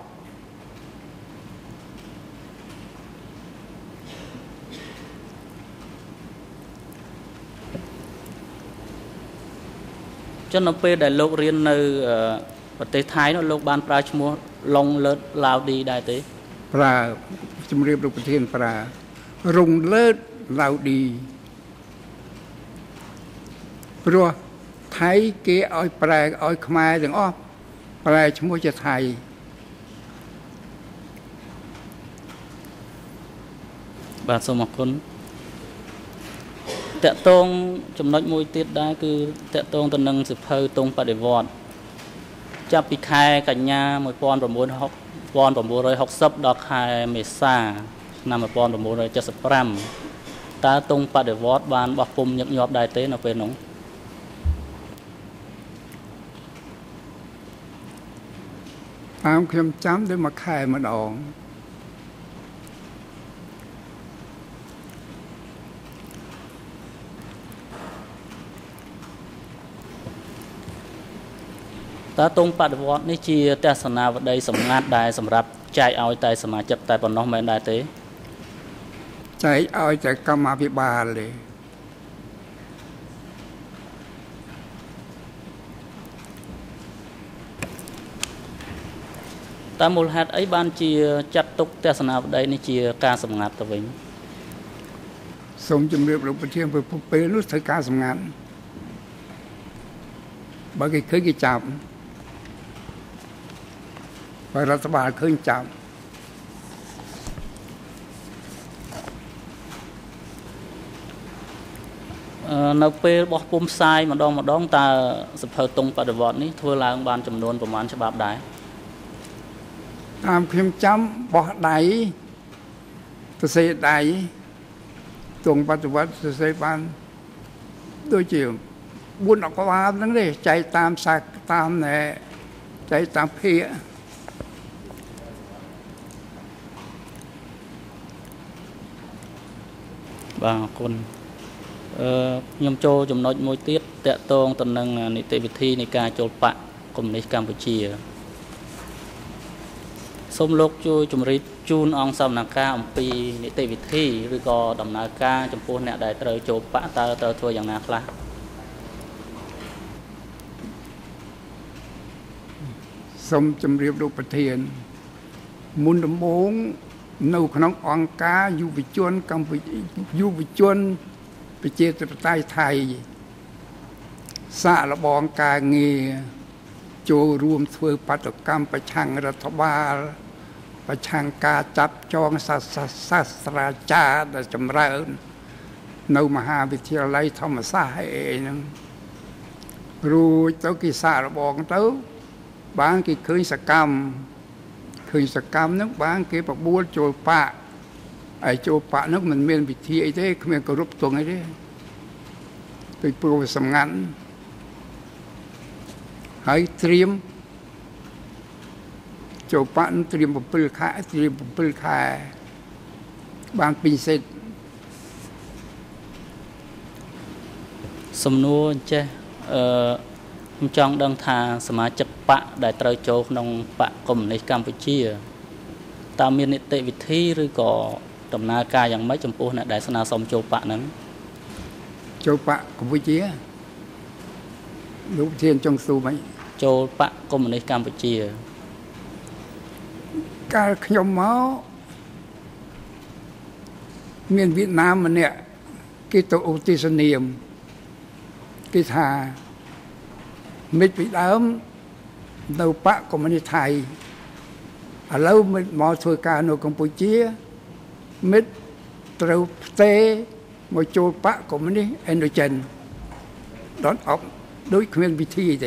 ចុះនៅពេលដែលលោករៀននៅប្រទេសថៃនោះលោកបានប្រើឈ្មោះឡុងលើតឡាវឌីដែរទេប្រើជំរាបលោកប្រធានប្រើរុងលើតឡាវឌីព្រោះថៃគេឲ្យប្រែឲ្យខ្មែរទាំងអស់ប្រែឈ្មោះជាថៃបាទសូមអរគុណតកតងចំណុចមួយទៀតដែរគឺតកតងទៅនឹងសិភៅតុងបដិវត្តចាប់ពីខែកញ្ញា1960ដល់ខែមេសាឆ្នាំ1975តើតុងបដិវត្តបានបោះពុំញឹកញាប់ដែរទេនៅពេលនោះតាមខ្ញុំចាំដូចមួយខែម្ដងតើតុងបដិវត្តនេះជាទស្សនាវដ្តីសម្ងាត់ដែរសម្រាប់ចែកឲ្យតែសមាជិកតែប៉ុណ្ណោះមែនដែរទេចែកឲ្យតែកម្មាភិបាលទេតើមូលហេតុអីបានជាចាត់ទុកទស្សនាវដ្តីនេះជាការសម្ងាត់ទៅវិញសូមជម្រាបលោកប្រធានពេលនោះត្រូវការសម្ងាត់បើគេឃើញគេចាប់បើរដ្ឋបាលឃើញចាប់នៅពេលបោះពុំផ្សាយម្ដងតើសភៅតុងបដិវត្តនេះធ្វើឡើងបានចំនួនប្រមាណច្បាប់ដែរតាមខ្ញុំចាំបោះដៃសរសេរដៃតុងបដិវត្តសរសេរបានដូចជា 4 អក្សរហ្នឹងទេចែកតាមសាកតាមណែចែកតាមភាគបាទអរគុណខ្ញុំចូលចំណុចមួយទៀតតកតងទៅនឹងនីតិវិធីនៃការចូលបកកុម្មុយនីសកម្ពុជាសូមលោកជួយជម្រាបជូនអង្គសវនកម្មអំពីនីតិវិធីឬក៏ដំណើរការចំពោះអ្នកដែលត្រូវចូលបកតើត្រូវធ្វើយ៉ាងណាខ្លះសូមជម្រាបលោកប្រធានមុនដំបូងនៅក្នុងអង្គការយុវជនកម្ពុជាយុវជនប្រជាធិបតេយ្យថៃសាកល្បងការងារចូលរួមធ្វើបាតុកម្មប្រឆាំងរដ្ឋបាលប្រឆាំងការចាប់ចងសាស្ត្រាចារ្យដែលចម្រើននៅមហាវិទ្យាល័យធម្មសាស្ត្រហ្នឹងរួចទៅគេសាកល្បងទៅបានគេឃើញសកម្មហ្នឹងបានគេបបួលចូលបកហើយចូលបកហ្នឹងមិនមានវិធីអីទេគ្មានគោរពទងអីទេដូចព្រោះសម្ងាត់ហើយត្រៀមចូលបកនឹងត្រៀម7ខែបានពេញសិទ្ធិសំណួរអញ្ចេះខ្ញុំចង់ដឹងថាសមាជិកបកដែលត្រូវចូលក្នុងបកកុម្មុយនីសកម្ពុជាតើមាននីតិវិធីឬក៏ដំណើរការយ៉ាងម៉េចចំពោះអ្នកដែលស្នើសុំចូលបកហ្នឹងចូលបកកម្ពុជាលោកធានចុងស៊ូមិនចូលបកកុម្មុយនីសកម្ពុជាកាលខ្ញុំមកមានវៀតណាមម្នាក់គេទៅឧទ្ទិសនាមគេថាមិត្តពីដើមនៅបកកុម្មុយនីសថៃឥឡូវមិត្តមកធ្វើការនៅកម្ពុជាមិត្តត្រូវផ្ទេរមកចូលបកកុម្មុយនីសឥណ្ឌូចិនដល់អប់ដូចគ្មានវិធីទេ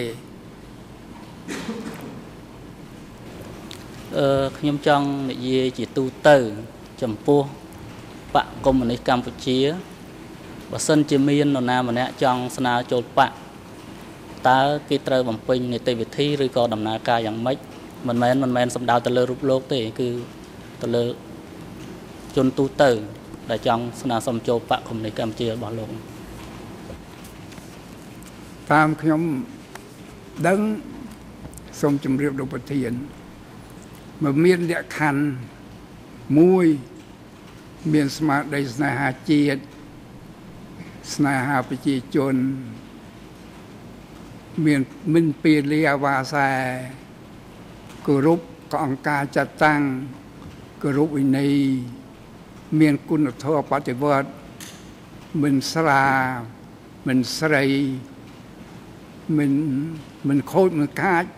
ខ្ញុំចង់និយាយជាទូទៅចំពោះបកកុម្មុយនីសកម្ពុជាបើសិនជាមាននរណាម្នាក់ចង់ស្នើចូលបកតើគេត្រូវបំពេញនីតិវិធីឬក៏ដំណើរការយ៉ាងម៉េចមិនមែនសំដៅទៅលើរូបលោកទេគឺទៅលើជនទូទៅដែលចង់ស្នើសុំចូលបកកុម្មុយនីសកម្ពុជារបស់លោកតាមខ្ញុំដឹងសូមជម្រាបលោកប្រធានមកមានលក្ខខណ្ឌមួយមានស្មារតីស្នេហាជាតិស្នេហាប្រជាជនមានមិនពេលលាវាសាគោរពក៏អង្គការចាត់តាំងគោរពវិន័យមានគុណធម៌បប្រតិវត្តមិនស្រាមិនស្រីមិនខូចមិនកាច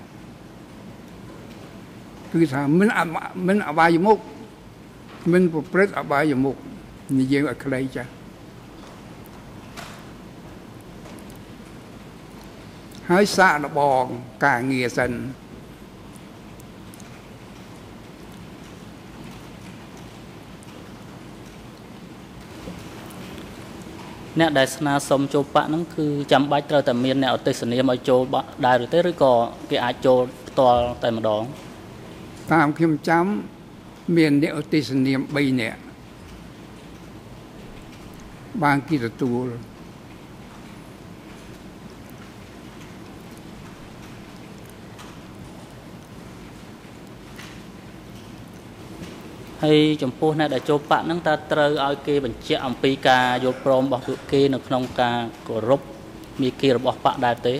គឺថាមិនអបាយមុខមិនប្រព្រឹត្តអបាយមុខនិយាយឲ្យខ្លីចាស់ហើយសាកល្បងការងារសិនអ្នកដែលស្នើសុំចូលបកហ្នឹងគឺចាំបាច់ត្រូវតែមានអ្នកអតិសនាមឲ្យចូលបកដែរឬទេឬក៏គេអាចចូលផ្ទាល់តែម្ដងតាមខ្ញុំចាំមានអ្នកឧទ្ទេសនាម3នាក់បានគេទទួលហើយចំពោះអ្នកដែលចូលបកហ្នឹងតើត្រូវឲ្យគេបញ្ជាក់អំពីការយល់ព្រមរបស់ពួកគេនៅក្នុងការគោរពមាគ៌ារបស់បកដែរទេ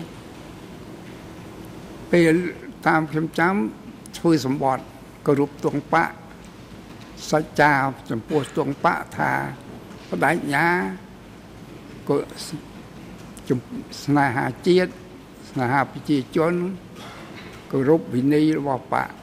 ពេលតាមខ្ញុំចាំធ្វើសម្បត្តិគោរពទងបកសច្ចាចំពោះទងបកថាបដិញ្ញាក៏ស្នេហាជាតិស្នេហាប្រជាជនគោរពវិន័យរបស់បក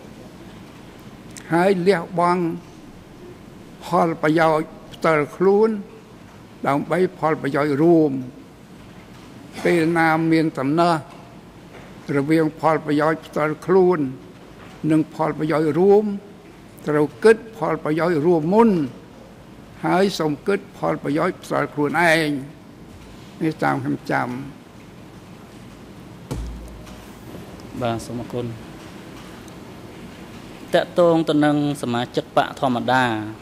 ហើយលះបង់ផលប្រយោជន៍ផ្ទាល់ខ្លួនដើម្បីផលប្រយោជន៍រួមពេលណាមានដំណើររវាងផលប្រយោជន៍ផ្ទាល់ខ្លួននិងផលប្រយោជន៍រួមត្រូវគិតផលប្រយោជន៍រួមមុនហើយសូមគិតផលប្រយោជន៍ផ្ទាល់ខ្លួនឯងនេះតាមខ្ញុំចាំបាទសូមអរគុណតកតងទៅនឹងសមាជិកបកធម្មតា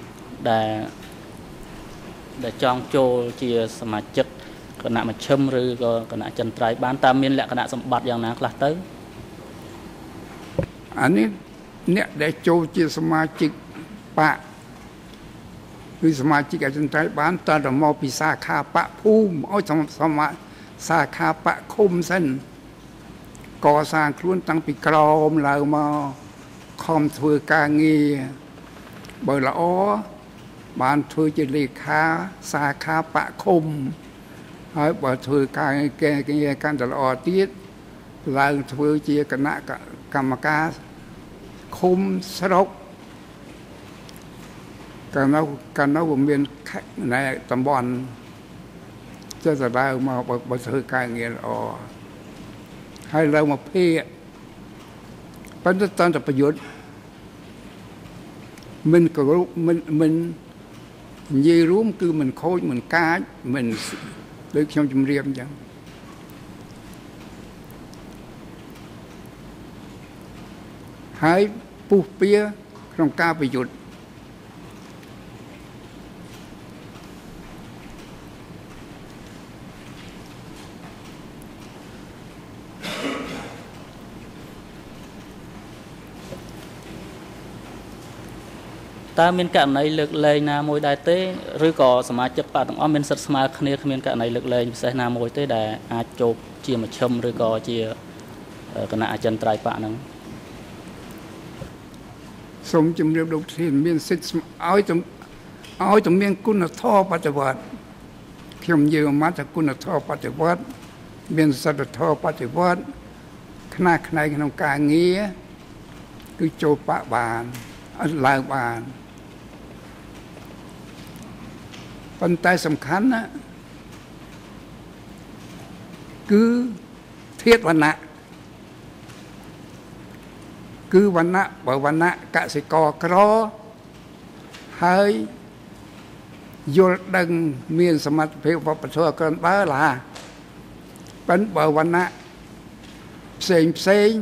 ដែលចង់ចូលជាសមាជិកគណៈមជ្ឈិមឬក៏គណៈចិនត្រៃបានតើមានលក្ខណៈសម្បត្តិយ៉ាងណាខ្លះទៅអានេះអ្នកដែលចូលជាសមាជិកបកគឺសមាជិកអចិន្ត្រៃយ៍បានតើទៅមកពីសាខាបកភូមិឲ្យសមាសាខាបកឃុំសិនកសាងខ្លួនតាំងពីក្រោមឡើងមកខំធ្វើការងារបើល្អបានធ្វើជាលេខាសាខាបកឃុំហើយបើធ្វើការងារកាន់តែល្អទៀតឡើងធ្វើជាគណៈកម្មការឃុំស្រុកកាលនោះមានណែតំបន់ចេះតែដើរមកបើធ្វើការងារល្អហើយឡើងមកភេកប៉ុន្តែតន្តប្រយុទ្ធមិនគោរពមិននិយាយរួមគឺមិនខូចមិនកាចមិនដូចខ្ញុំជម្រាបអញ្ចឹងហើយពុះពៀក្នុងការប្រយុទ្ធតើមានករណីលើកលែងណាមួយដែរទេឬក៏សមាជិកបកទាំងអស់មានសិទ្ធិស្មើគ្នាគ្មានករណីលើកលែងពិសេសណាមួយទេដែលអាចចូលជាមជ្ឈិមឬក៏ជាគណៈអចិន្ត្រៃយ៍បកហ្នឹងសូមជម្រាបលោកធានមានសិទ្ធិឲ្យតែមានគុណធម៌បប្រតិបត្តិខ្ញុំនិយាយមកថាគុណធម៌បប្រតិបត្តិមានសត្វធម៌បប្រតិបត្តិខ្នះខ្នែងក្នុងការងារគឺចូលបកបានអត់ឡើងបានប៉ុន្តែសំខាន់ណាគឺធាតុវណ្ណៈគឺវណ្ណៈបើវណ្ណៈកសិករក្រហើយយល់ដឹងមានសមត្ថភាពវប្បធម៌កើនបើឡាប៉ុន្តែបើវណ្ណៈផ្សេង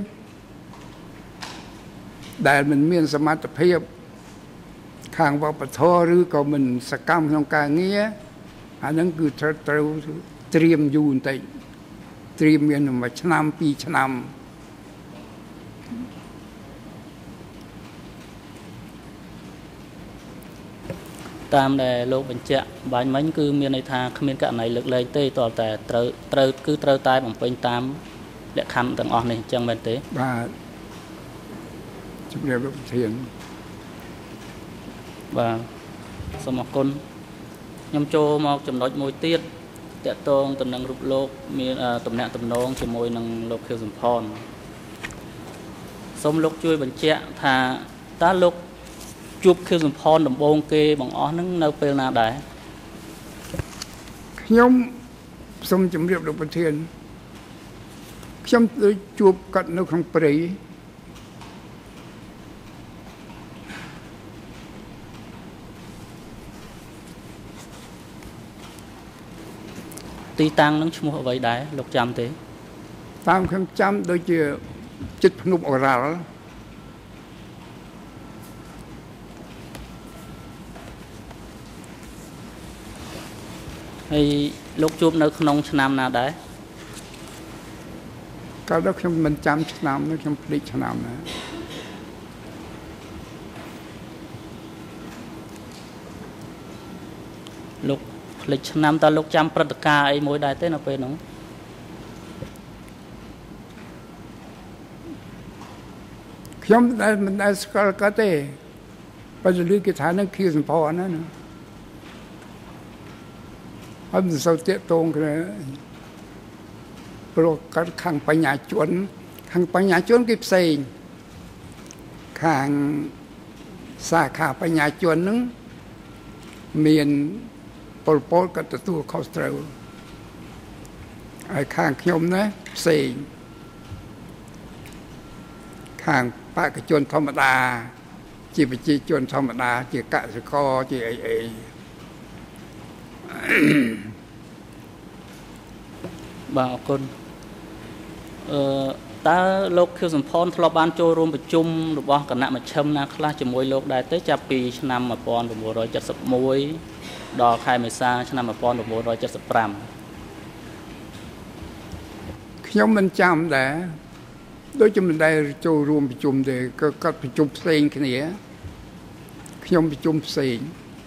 ដែលមិនមានសមត្ថភាពខាងវប្បធម៌ឬក៏មិនសកម្មក្នុងការងារអាហ្នឹងគឺត្រូវត្រៀមយូរបន្តិចត្រៀមមាន1ឆ្នាំ2ឆ្នាំតាមដែលលោកបញ្ជាក់បាញ់មិញគឺមានន័យថាគ្មានករណីលើកលែងទេតើតែត្រូវតែបំពេញតាមលក្ខខណ្ឌទាំងអស់នេះអញ្ចឹងមែនទេបាទជំរាបលោកធានបាទសូមអរគុណខ្ញុំចូលមកចំណុចមួយទៀតតកតងទៅនឹងរូបលោកមានតំណែងតំណងជាមួយនឹងលោកខៀវសំផនសូមលោកជួយបញ្ជាក់ថាតើលោកជួបខៀវសំផនដំបូងគេបងអស់ហ្នឹងនៅពេលណាដែរខ្ញុំសូមជម្រាបលោកប្រធានខ្ញុំជួបគាត់នៅក្នុងព្រៃទីតាំងនឹងឈ្មោះអ្វីដែរលោកចាំទេតាមខ្ញុំចាំដូចជាចិត្តភ្នំអូរ៉ាល់ហើយលោកជួបនៅក្នុងឆ្នាំណាដែរកាលដល់ខ្ញុំមិនចាំឆ្នាំនោះខ្ញុំភ្លេចឆ្នាំណាលោកភ្លេចឆ្នាំតើលោកចាំព្រឹត្តិការណ៍អីមួយដែរទេនៅពេលហ្នឹងខ្ញុំមិនដែលស្គាល់គាត់ទេបើនិយាយគេថានឹងខៀវសំផនណាអត់សូវតាក់ទងគ្នាព្រោះគាត់ខាងបញ្ញាជនគេផ្សេងខាងសាខាបញ្ញាជនហ្នឹងមានពលពតក៏ទទួលខុសត្រូវហើយខាងខ្ញុំណាផ្សេងខាងបេក្ខជនធម្មតាជាប្រជាជនធម្មតាជាកសិករជាអីបាទអរគុណតើលោកខៀវសំផនធ្លាប់បានចូលរួមប្រជុំរបស់គណៈមជ្ឈិមណាខ្លះជាមួយលោកដែរទេចាប់ពីឆ្នាំ 1971 ដល់ខែមេសាឆ្នាំ 1975 ខ្ញុំមិនចាំដែរដូចជាមិនដែលចូលរួមប្រជុំទេក៏គាត់ប្រជុំផ្សេងគ្នាខ្ញុំប្រជុំផ្សេង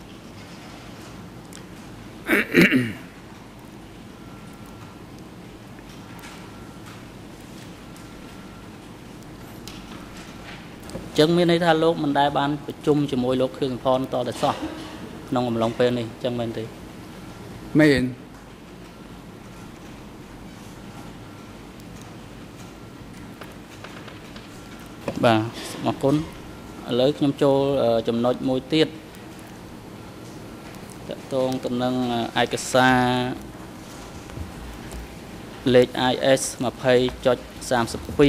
ចឹងមានន័យថាលោកមិនដែលបានប្រជុំជាមួយលោកខៀវសំផនតតែសោះក្នុងអំឡុងពេលនេះចឹងមែនទេមែនបាទអរគុណឥឡូវខ្ញុំចូលចំណុចមួយទៀតតកតងទៅនឹងឯកសារលេខ IS 20.32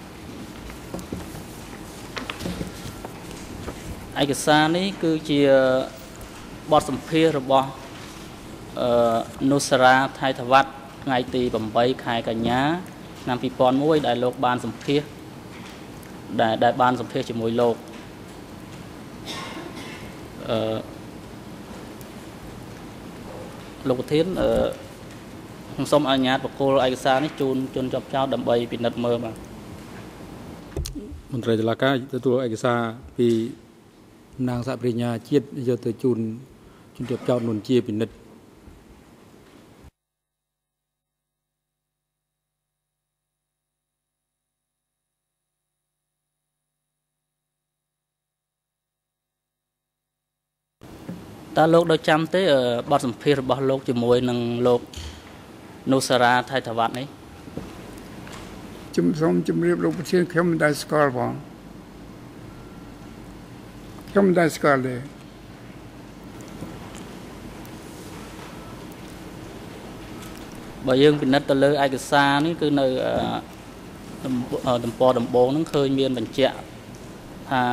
ឯកសារនេះគឺជាបទសម្ភាសន៍របស់នុសារាថៃធវត្តថ្ងៃទី 8 ខែកញ្ញាឆ្នាំ 2001 ដែលលោកបានសម្ភាសន៍ដែលបានសម្ភាសន៍ជាមួយលោកលោកប្រធានខ្ញុំសូមអនុញ្ញាតបកគលឯកសារនេះជូនជនជាប់ចោតដើម្បីពិនិត្យមើលបាទមន្ត្រីតុលាការទទួលឯកសារពីតំណាងសហប្រញ្ញាជាតិយកទៅជូនជនជាប់ចោតនួនជាពិនិត្យតើលោកដូចចាំទេបទសម្ភាសន៍របស់លោកជាមួយនឹងលោកនុសារាថៃធវត្តនេះជំសូមជម្រាបលោកប្រធានខ្ញុំមិនដែលស្គាល់ផងខ្ញុំមិនដែលស្គាល់ទេបើយើងពិនិត្យទៅលើឯកសារនេះគឺនៅតំពរដំបងហ្នឹងឃើញមានបញ្ជាក់ថា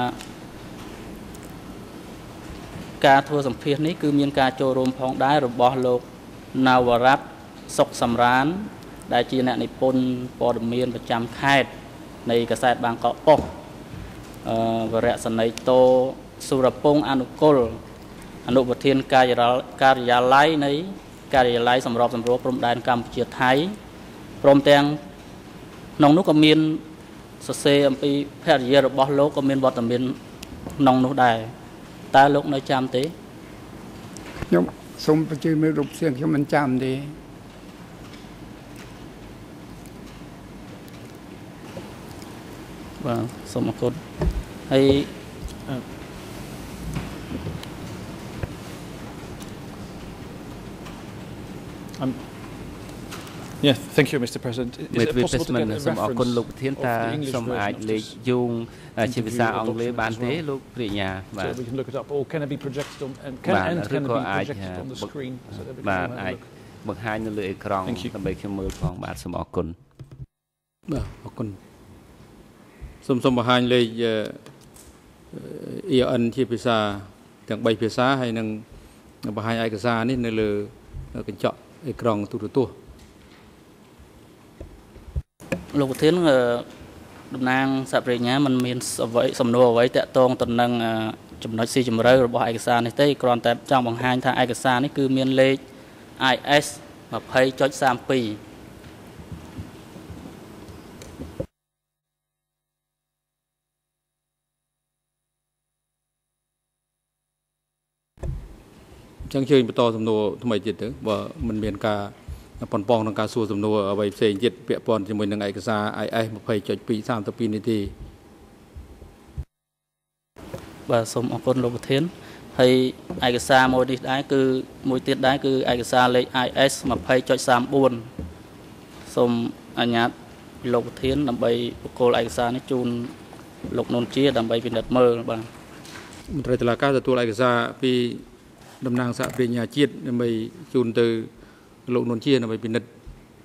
ការធ្វើសម្ភាសន៍នេះគឺមានការចូលរួមផងដែររបស់លោកណាវរតសុកសំរានដែលជាអ្នកនិពន្ធព័ត៌មានប្រចាំខេត្តនៃកាសែតបាងកកប៉ុស្តិ៍វរៈសនីតោសុរពងអនុគលអនុប្រធានការិយាល័យនៃការិយាល័យសម្របសម្រួលព្រំដែនកម្ពុជាថៃព្រមទាំងក្នុងនោះក៏មានសរសេរអំពីភរិយារបស់លោកក៏មានវត្តមានក្នុងនោះដែរតើលោកនៅចាំទេខ្ញុំសូមបញ្ជាក់មើលរូបផ្សេងខ្ញុំមិនចាំទេបាទសូមអរគុណហើយ Yeah, thank you, Mr. President. Is it possible to get a សូមអរគុណលោកប្រធាន reference តើ of the English សូមអាច version of លេខ this យោង into ជាភា the សាអង់គ្លេស document បាន as ទេ well? លោកព្រាញ្ញាបាទ So we can look it up, or can it be projected on and can បាទ and ឬ can it ក៏ be អាច projected on the screen so that we បាទ can អាច have a look? បង្ហាញនៅលើអេក្រង់ Thank you. ដើម្បីខ្ញុំមើលផងបាទសូមអរគុណបាទអរគុណសូមបង្ហាញលេខ EN ជាភាសាទាំង3ភាសាហើយនឹងបង្ហាញឯកសារនេះនៅលើកញ្ចក់អេក្រង់ទូរទស្សន៍លោកប្រធានតំណាងសហប្រញ្ញាมันមានសំណួរអ្វីតាក់ទងទៅនឹងចំណុចស៊ីជម្រៅរបស់ឯកសារនេះទេគ្រាន់តែចង់បង្ហាញថាឯកសារនេះគឺមានលេខ IS 20.32 ចឹងជើញបន្តសំណួរថ្មីទៀតទៅបើមិនមានការប៉ុនប៉ងក្នុងការសួរសំណួរអ្វីផ្សេងទៀតពាក់ព័ន្ធជាមួយនឹងឯកសារ IS 20.232 នេះទេបាទសូមអរគុណលោកប្រធានហើយឯកសារមួយនេះដែរគឺមួយទៀតដែរគឺឯកសារលេខ IS 20.34 សូមអនុញ្ញាតលោកប្រធានដើម្បីបកគោលឯកសារនេះជូនលោកនួនជាដើម្បីពិនិត្យមើលបាទមន្ត្រីតុលាការទទួលឯកសារពីតំណាងសហប្រញ្ញាជាតិដើម្បីជូនទៅលោកនួនជាដើម្បីពិនិត្យ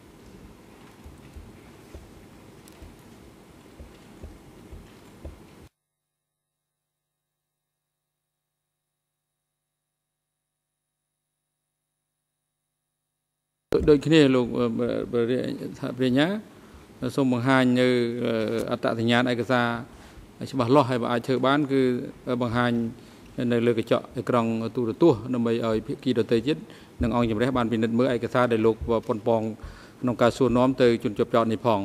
ដូចគ្នាលោកសហប្រញ្ញាសូមបង្ហាញនៅអត្តសញ្ញាណឯកសារច្បាស់លាស់ហើយបើអាចធ្វើបានគឺបង្ហាញនៅលើកញ្ចក់អេក្រង់ទូរទស្សន៍ដើម្បីឲ្យភាគីដទៃទៀតនិងអង្គជំរះបានពិនិត្យមើលឯកសារដែលលោកប៉ុនប៉ងក្នុងការសួរនាំទៅជនជាប់ចោតនេះផង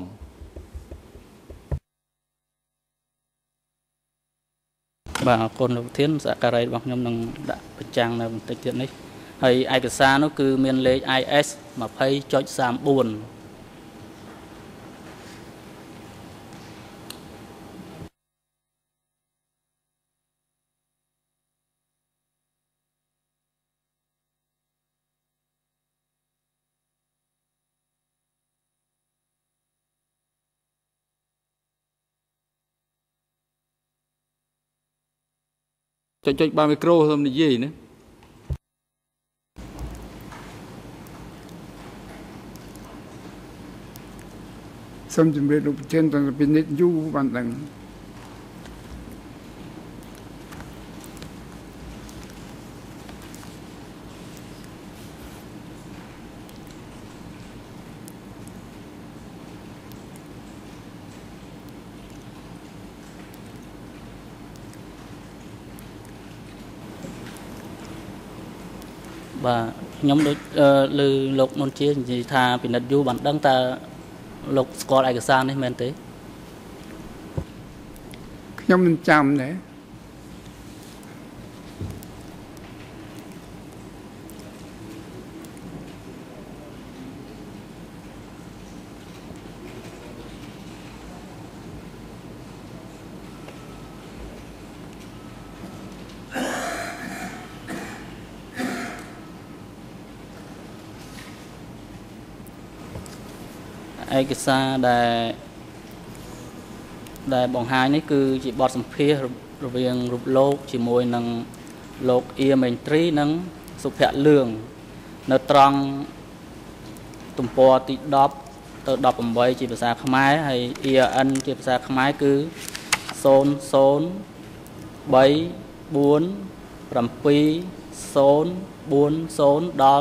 បាទអរគុណលោកប្រធានសហការីរបស់ខ្ញុំនឹងដាក់បញ្ចាំងនៅបន្តិចទៀតនេះហើយឯកសារនោះគឺមានលេខ IS 20.34 ចុចបានមីក្រូសូមនិយាយណាសូមជម្រាបលោកប្រធានតពិនិត្យយូរបានដឹងបាទខ្ញុំដូចលើលោកនួនជានិយាយថាពិនិត្យយូរបានដឹងតើលោកស្គាល់ឯកសារនេះមែនទេខ្ញុំមិនចាំដែរឯកសារដែលបង្ហាញនេះគឺជាបទសម្ភាសន៍រវាងរូបលោកជាមួយនឹងលោកអៀមេងត្រីនិងសុភ័ក្រលឿងនៅត្រង់ទំព័រទី10ទៅ18ជាភាសាខ្មែរហើយ ERN ជាភាសាខ្មែរគឺ 00347040 ដល់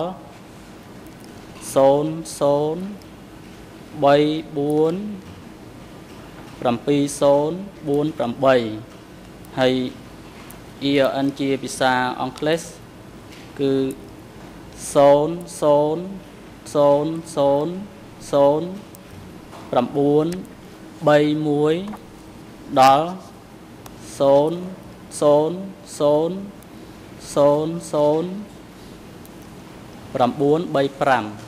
00347048 ហើយ ERN ជាភាសាអង់គ្លេសគឺ 00000931 ដល់ 00000935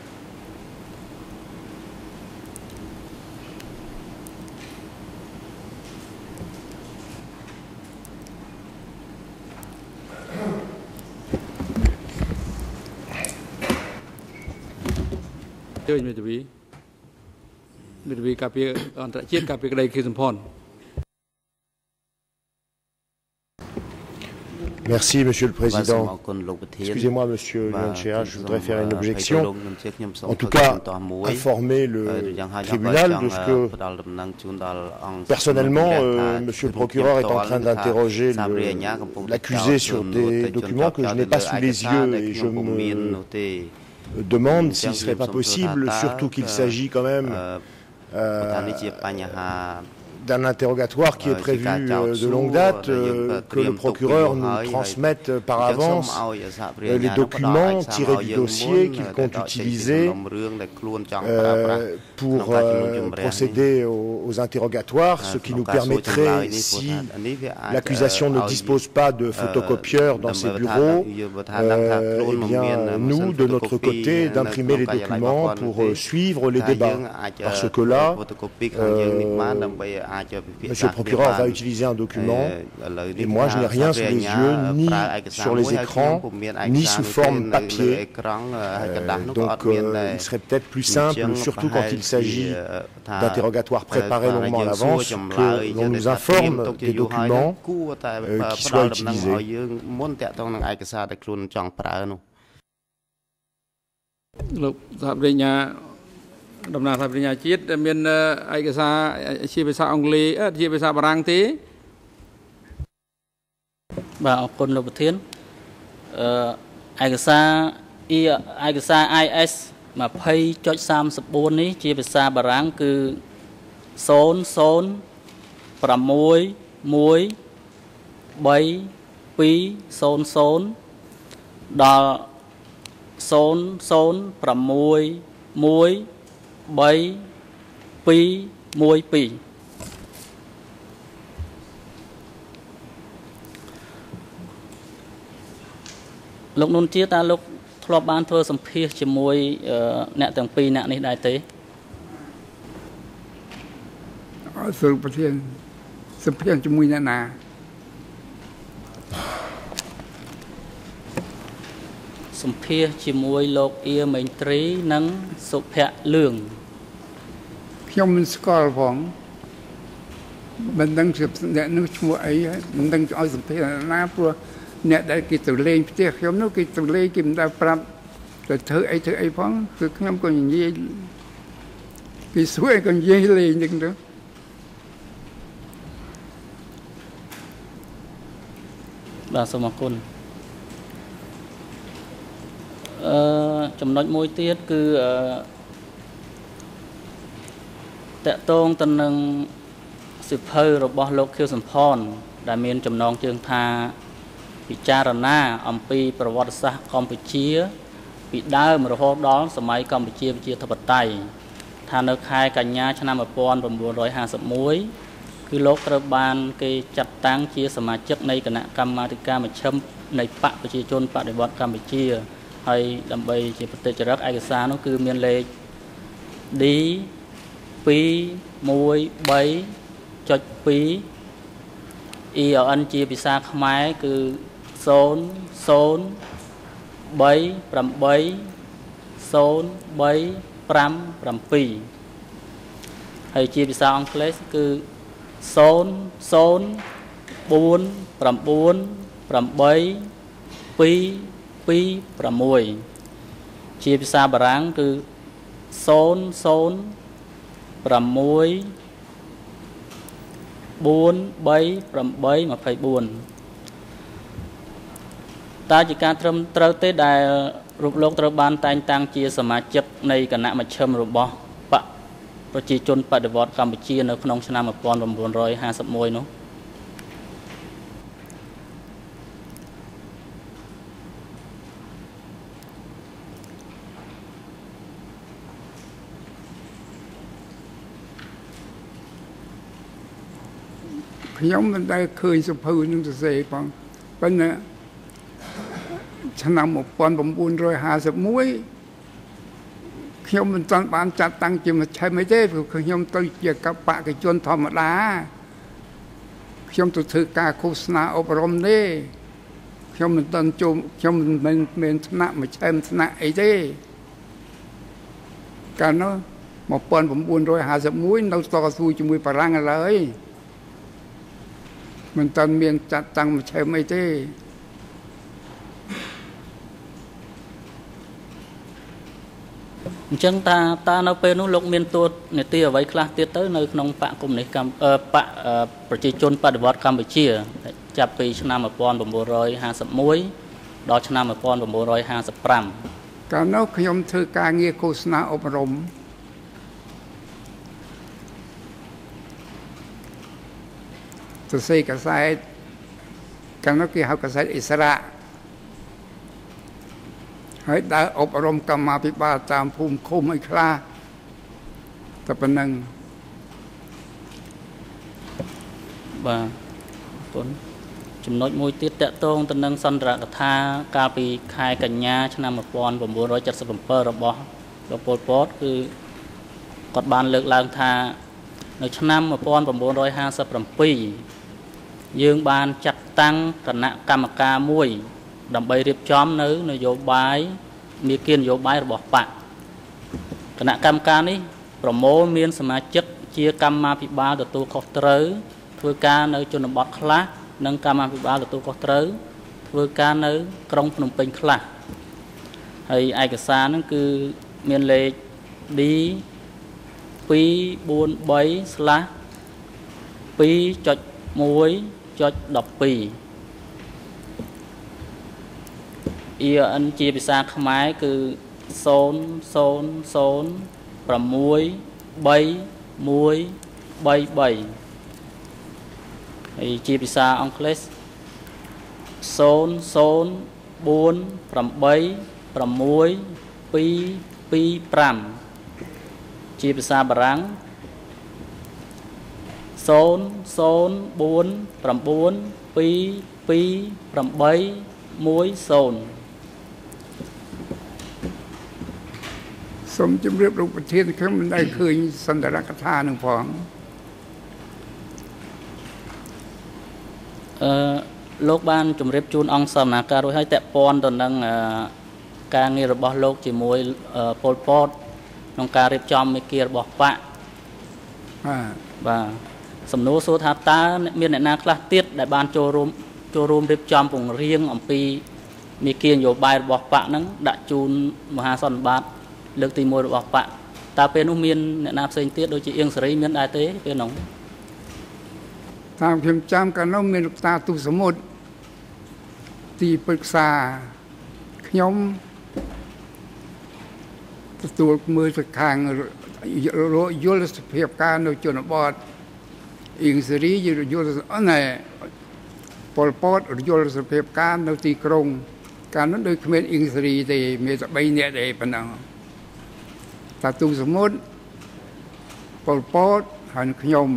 chơiមេធាវីការពារអន្តរជាតិការពារក្តីគឺសម្ផន Merci, Monsieur le Président. Excusez-moi, Monsieur Nonchea, je voudrais faire une objection. En tout cas, informer le tribunal de ce que, personnellement, Monsieur le procureur est en train d'interroger l'accusé sur des documents que je n'ai pas sous les yeux et je me demande s'il ne serait pas possible, surtout qu'il s'agit quand même d'un interrogatoire qui est prévu de longue date, que le procureur nous transmette par avance les documents tirés du dossier qu'il compte utiliser pour procéder aux interrogatoires, ce qui nous permettrait, si l'accusation ne dispose pas de photocopieur dans ses bureaux, eh bien, nous, de notre côté, d'imprimer les documents pour suivre les débats. Parce que là, Monsieur le procureur va utiliser un document et moi je n'ai rien sous les yeux, ni sur les écrans, ni sous forme papier. Donc il serait peut-être plus simple, surtout quand il s'agit d'interrogatoires préparés longuement à l'avance, que l'on nous informe des documents qui soient utilisés. ដំណើរថាបញ្ញាជាតិមានឯកសារជាភាសាអង់គ្លេសជាភាសាបារាំងទេបាទអរគុណលោកប្រធានឯកសារ IS 20.34 នេះជាភាសាបារាំងគឺ 00613200 ដល់ 0061 3-2-1-2 លោកនុនជាតើលោកធ្លាប់បានធ្វើសម្ភាសជាមួយអ្នកទាំងពីរអ្នកនេះដែរទេអត់សូវប្រធានសម្ភាសជាមួយអ្នកណាសម្ភាសជាមួយលោកអៀមេងត្រីនិងសុភ័ក្រលឿងខ្ញុំមិនស្គាល់ផងមិនដឹងអ្នកនោះឈ្មោះអីមិនដឹងឲ្យសម្ភាសណាព្រោះអ្នកដែលគេទៅលេងផ្ទះខ្ញុំនោះគេទៅលេងគេមិនដែលប្រាប់ទៅធ្វើអីផងគឺខ្ញុំក៏និយាយគេសួរក៏និយាយលេងហ្នឹងទៅបាទសូមអរគុណចំណុចមួយទៀតគឺតកតងទៅនឹងសិភៅរបស់លោកខៀវសំផនដែលមានចំណងជើងថាពិចារណាអំពីប្រវត្តិសាស្ត្រកម្ពុជាពីដើមរហូតដល់សម័យកម្ពុជាប្រជាធិបតេយ្យថានៅខែកញ្ញាឆ្នាំ1951គឺលោកត្រូវបានគេចាត់តាំងជាសមាជិកនៃគណៈកម្មាធិការមជ្ឈិមនៃបកប្រជាជនបដិវត្តកម្ពុជាហើយដើម្បីជាប្រតិចរិកឯកសារនោះគឺមានលេខ D 213.2 ELN ជាភាសាខ្មែរគឺ00380357ហើយជាភាសាអង់គ្លេសគឺ00498226ជាភាសាបារាំងគឺ00464824តើជាការត្រឹមត្រូវទេដែលរូបលោកត្រូវបានតែងតាំងជាសមាជិកនៃគណៈមជ្ឈិមរបស់បកប្រជាជនបដិវត្តកម្ពុជានៅក្នុងឆ្នាំ1951នោះខ្ញុំមិនដែលឃើញសភៅនឹងសរសេរផងប៉ុន្តែឆ្នាំ1951ខ្ញុំមិនទាន់បានចាត់តាំងជាមជ្ឈិមអីទេព្រោះខ្ញុំទៅជាបេក្ខជនធម្មតាខ្ញុំទៅធ្វើការឃោសនាអប់រំទេខ្ញុំមិនទាន់ចូលខ្ញុំមិនមានថ្នាក់មជ្ឈិមថ្នាក់អីទេកាលនោះ1951នៅតស៊ូជាមួយបារាំងឥឡូវមិនតាន់មានចាត់តាំងមជ្ឈិមអីទេអញ្ចឹងតានៅពេលនោះលោកមានតួនាទីអ្វីខ្លះទៀតទៅនៅក្នុងបកកុម្មុយនីសបកប្រជាជនបដិវត្តកម្ពុជាចាប់ពីឆ្នាំ1951ដល់ឆ្នាំ1955 កាលនោះខ្ញុំធ្វើការងារឃោសនាអប់រំសរសេរកាសែតកាលនោះគេហៅកាសែតអិសរៈហើយដើរអប់រំកម្មាភិបាលតាមភូមិឃុំឲ្យខ្លះតែប៉ុណ្ណឹងបាទគុណចំណុចមួយទៀតតកតងទៅនឹងសន្ទរកថាកាលពីខែកញ្ញាឆ្នាំ1977របស់លោកប៉ុលពតគឺគាត់បានលើកឡើងថានៅឆ្នាំ1957យើងបានចាត់តាំងគណៈកម្មការមួយដើម្បីរៀបចំនៅនយោបាយមាគ៌ានយោបាយរបស់បកគណៈកម្មការនេះប្រមូលមានសមាជិកជាកម្មាភិបាលទទួលខុសត្រូវធ្វើការនៅជនបទខ្លះនិងកម្មាភិបាលទទួលខុសត្រូវធ្វើការនៅក្រុងភ្នំពេញខ្លះហើយឯកសារហ្នឹងគឺមានលេខ D 243/2.1.12 EN ជាភាសាខ្មែរគឺ000631133ហើយជាភាសាអង់គ្លេស004866225ជាភាសាបារាំង004922810 សូមជម្រាបលោកប្រធានខ្ញុំមិនដែលឃើញសន្ទរកថានឹងផងលោកបានជម្រាបជូនអង្គសមាការរួចហើយតពាន់ទៅនឹងការងាររបស់លោកជាមួយប៉ុលពតក្នុងការរៀបចំមេគារបស់បកបាទសំណួរសួរថាតើមានអ្នកណាខ្លះទៀតដែលបានចូលរួមរៀបចំពង្រៀងអំពីមេគានយោបាយរបស់បកហ្នឹងដាក់ជូនមហាសន្និបាតលើកទី1របស់បកតើពេលនោះមានអ្នកណាផ្សេងទៀតដូចជាអៀងសេរីមានដែរទេពេលនោះតាមខ្ញុំចាំកាលនោះមានលោកតាទុសមុទ្រទីប្រឹក្សាខ្ញុំទទួលមើលទៅខាងយល់សភាពការនៅជនបទអៀងសេរីយល់ណែប៉ុលពតយល់សភាពការនៅទីក្រុងកាលនោះដូចគ្មានអៀងសេរីទេមានតែ3នាក់ទេប៉ុណ្ណឹងតាទុសមុទ្រប៉ុលពតហើយខ្ញុំ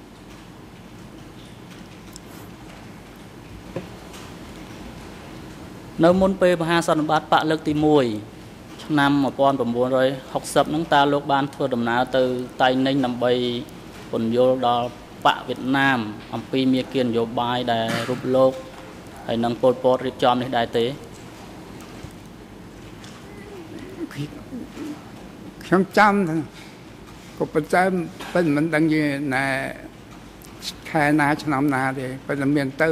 នៅមុនពេលមហាសន្និបាតបកលើកទី1ឆ្នាំ1960ហ្នឹងតើលោកបានធ្វើដំណើរទៅតៃninhដើម្បីពន្យល់ដល់បកវៀតណាមអំពីមាគ៌ាននយោបាយដែលរូបលោកហើយនឹងប៉ុលពតរៀបចំនេះដែរទេខ្ញុំចាំក៏ប៉ុន្តែមិនដឹងជាណែខែណាឆ្នាំណាទេប៉ុន្តែមានទៅ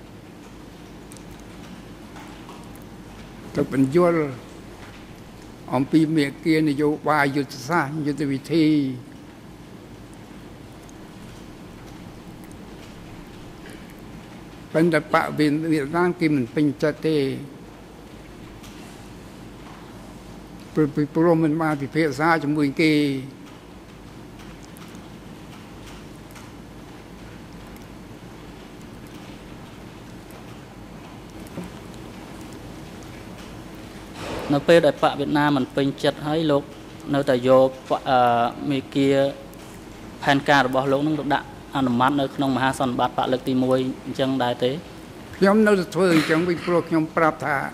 បញ្យល់អំពីមេគានយោបាយយុទ្ធសាស្ត្រយុទ្ធវិធីប៉ុន្តែបកវៀតណាមគេមិនពេញចិត្តទេព្រោះមិនបានពិភាក្សាជាមួយគេនៅពេលដែលបកវៀតណាមមិនពេញចិត្តហើយលោកនៅតែយកមេគាផែនការរបស់លោកនឹងទៅដាក់អនុម័តនៅក្នុងមហាសន្និបាតបកលើកទី1អញ្ចឹងដែរទេខ្ញុំនៅតែធ្វើអញ្ចឹងវិញព្រោះខ្ញុំប្រាប់ថា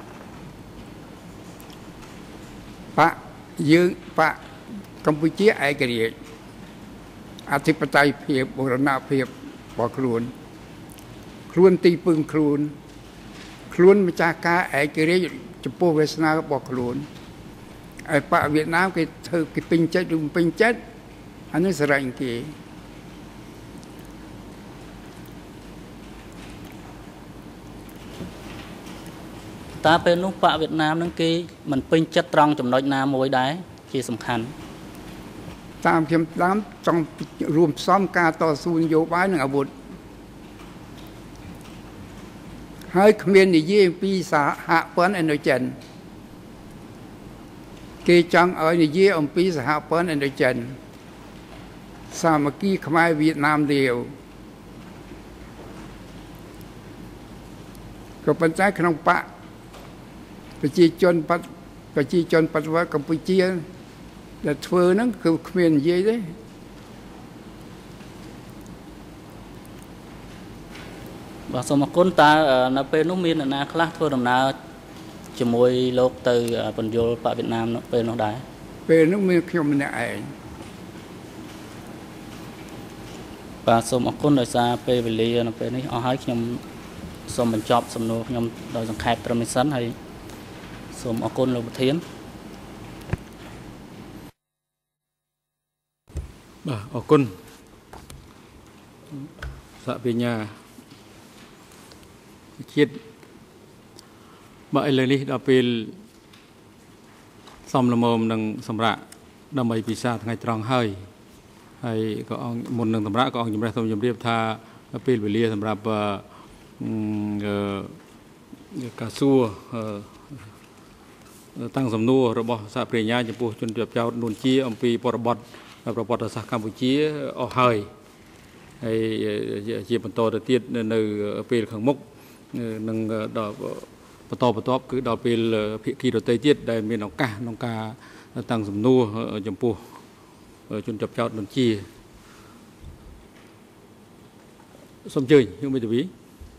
បកយើងបកកម្ពុជាឯករាជ្យអធិបតេយ្យភាពបូរណភាពរបស់ខ្លួនទីពឹងខ្លួនម្ចាស់ការឯករាជ្យចំពោះវាសនារបស់ខ្លួនហើយបកវៀតណាមគេធ្វើគេពេញចិត្តឬមិនពេញចិត្តអានេះស្រេចគេតើពេលនោះបកវៀតណាមនឹងគេមិនពេញចិត្តត្រង់ចំណុចណាមួយដែរជាសំខាន់តាមខ្ញុំតាមចង់រួមផ្សំការតស៊ូនយោបាយនិងអាវុធហើយគ្មាននិយាយពីសហព័ន្ធឥណ្ឌូចិនគេចង់ឲ្យនិយាយអំពីសហព័ន្ធឥណ្ឌូចិនសាមគ្គីខ្មែរវៀតណាមលាវក៏ប៉ុន្តែក្នុងបកប្រជាជនបដិវត្តកម្ពុជាដែលធ្វើហ្នឹងគឺគ្មាននិយាយទេបាទសូមអរគុណតើនៅពេលនោះមានអ្នកណាខ្លះធ្វើដំណើរជាមួយលោកទៅបញ្យលបកវៀតណាមនៅពេលនោះដែរពេលនោះមានខ្ញុំម្នាក់ឯងបាទសូមអរគុណដោយសារពេលវេលានៅពេលនេះអស់ហើយខ្ញុំសូមបញ្ចប់សំណួរខ្ញុំដោយសង្ខេបត្រឹមនេះសិនហើយសូមអរគុណលោកប្រធានបាទអរគុណសហបញ្ញាជាតិបើឥឡូវនេះដល់ពេលសំលមមនឹងសម្រាប់ដើម្បីពិសាថ្ងៃត្រង់ហើយក៏អង្គមុននឹងសម្រាប់ក៏អង្គជំរះសូមជម្រាបថាពេលវេលាសម្រាប់ការសួរតាំងសំណួររបស់សហប្រញ្ញាចំពោះជនជាប់ចោតនួនជាអំពីបរិបទប្រវត្តិសាស្ត្រកម្ពុជាអស់ហើយជាបន្តទៅទៀតនៅពេលខាងមុខនឹងដល់បន្តបន្ទាប់គឺដល់ពេលភាគីដទៃទៀតដែលមានឱកាសក្នុងការតាំងសំណួរចំពោះជនជាប់ចោតនួនជាសូមអញ្ជើញលោកមេធាវី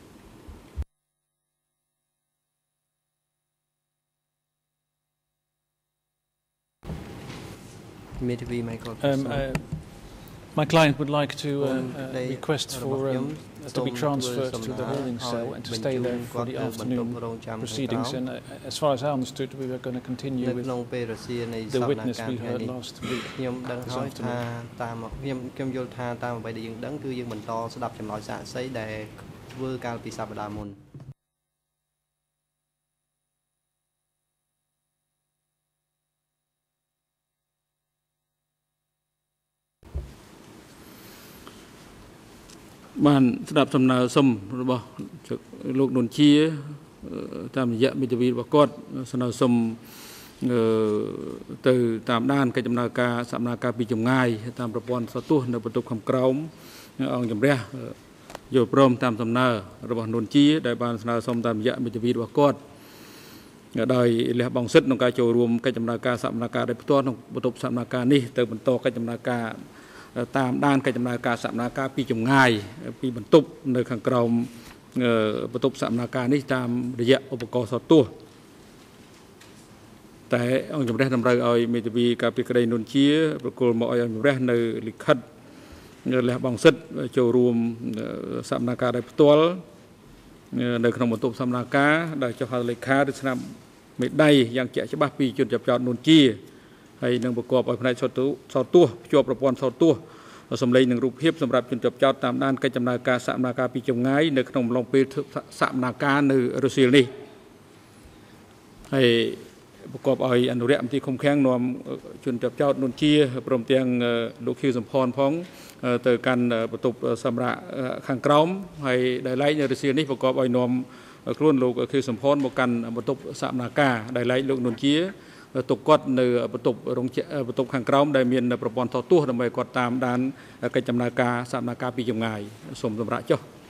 My client would like to request for to be transferred to the holding cell and to stay there for the afternoon proceedings. And as far as I understood, we were going to continue with the witness we heard last week. This afternoon. បានស្ដាប់សំណើសុំរបស់លោកនួនជាតាមរយៈមេធាវីរបស់គាត់សំណើសុំទៅតាមដានកិច្ចដំណើរការសកម្មភាពពីចម្ងាយតាមប្រព័ន្ធសទស្សនៅបន្ទប់ខាងក្រោមអង្គជំរះយល់ព្រមតាមសំណើរបស់នួនជាដែលបានស្នើសុំតាមរយៈមេធាវីរបស់គាត់ដោយលះបង់សិទ្ធិក្នុងការចូលរួមកិច្ចដំណើរការសកម្មភាពដោយផ្ទាល់ក្នុងបន្ទប់សកម្មភាពនេះទៅបន្តកិច្ចដំណើរការតាមដានកិច្ចដំណើរការសកម្មភាពពីចម្ងាយពីបន្ទប់នៅខាងក្រោមបន្ទប់សកម្មភាពនេះតាមរយៈឧបករណ៍សោតទស្សន៍តែអង្គជំរះតម្រូវឲ្យមេធាវីការពីក្តីនួនជាប្រគល់មកឲ្យអង្គជំរះនៅលិខិតលះបង់សិទ្ធិចូលរួមសកម្មភាពដោយផ្ទាល់នៅក្នុងបន្ទប់សកម្មភាពដែលចុះហត្ថលេខាឬស្នាមមេដៃយ៉ាងជាក់ច្បាស់ពីជនជាប់ចោតនួនជាហើយនឹងប្រកបឲ្យផ្នែកសោតទស្សន៍ភ្ជាប់ប្រព័ន្ធសោតទស្សន៍សម្លេងនឹងរូបភាពសម្រាប់ជនជាប់ចោតតាមដានកិច្ចដំណើរការសកម្មភាពពីចម្ងាយនៅក្នុងអំឡុងពេលសកម្មភាពនៅរុស្ស៊ីនេះហើយប្រកបឲ្យអនុរិយមន្ត្រីឃុំឃាំងនាំជនជាប់ចោតនួនជាព្រមទាំងលោកខៀវសំផនផងទៅកាន់បន្ទប់សម្រាប់ខាងក្រោមហើយដែលឡែកនៅរុស្ស៊ីនេះប្រកបឲ្យនាំខ្លួនលោកខៀវសំផនមកកាន់បន្ទប់សកម្មភាពដែលឡែកលោកនួនជាទុកគាត់នៅបន្ទប់ខាងក្រោមដែលមានប្រព័ន្ធសោតទស្សន៍ដើម្បីគាត់តាមដានកិច្ចដំណើរការសកម្មភាពពីចម្ងាយសូមសម្រាប់ចុះ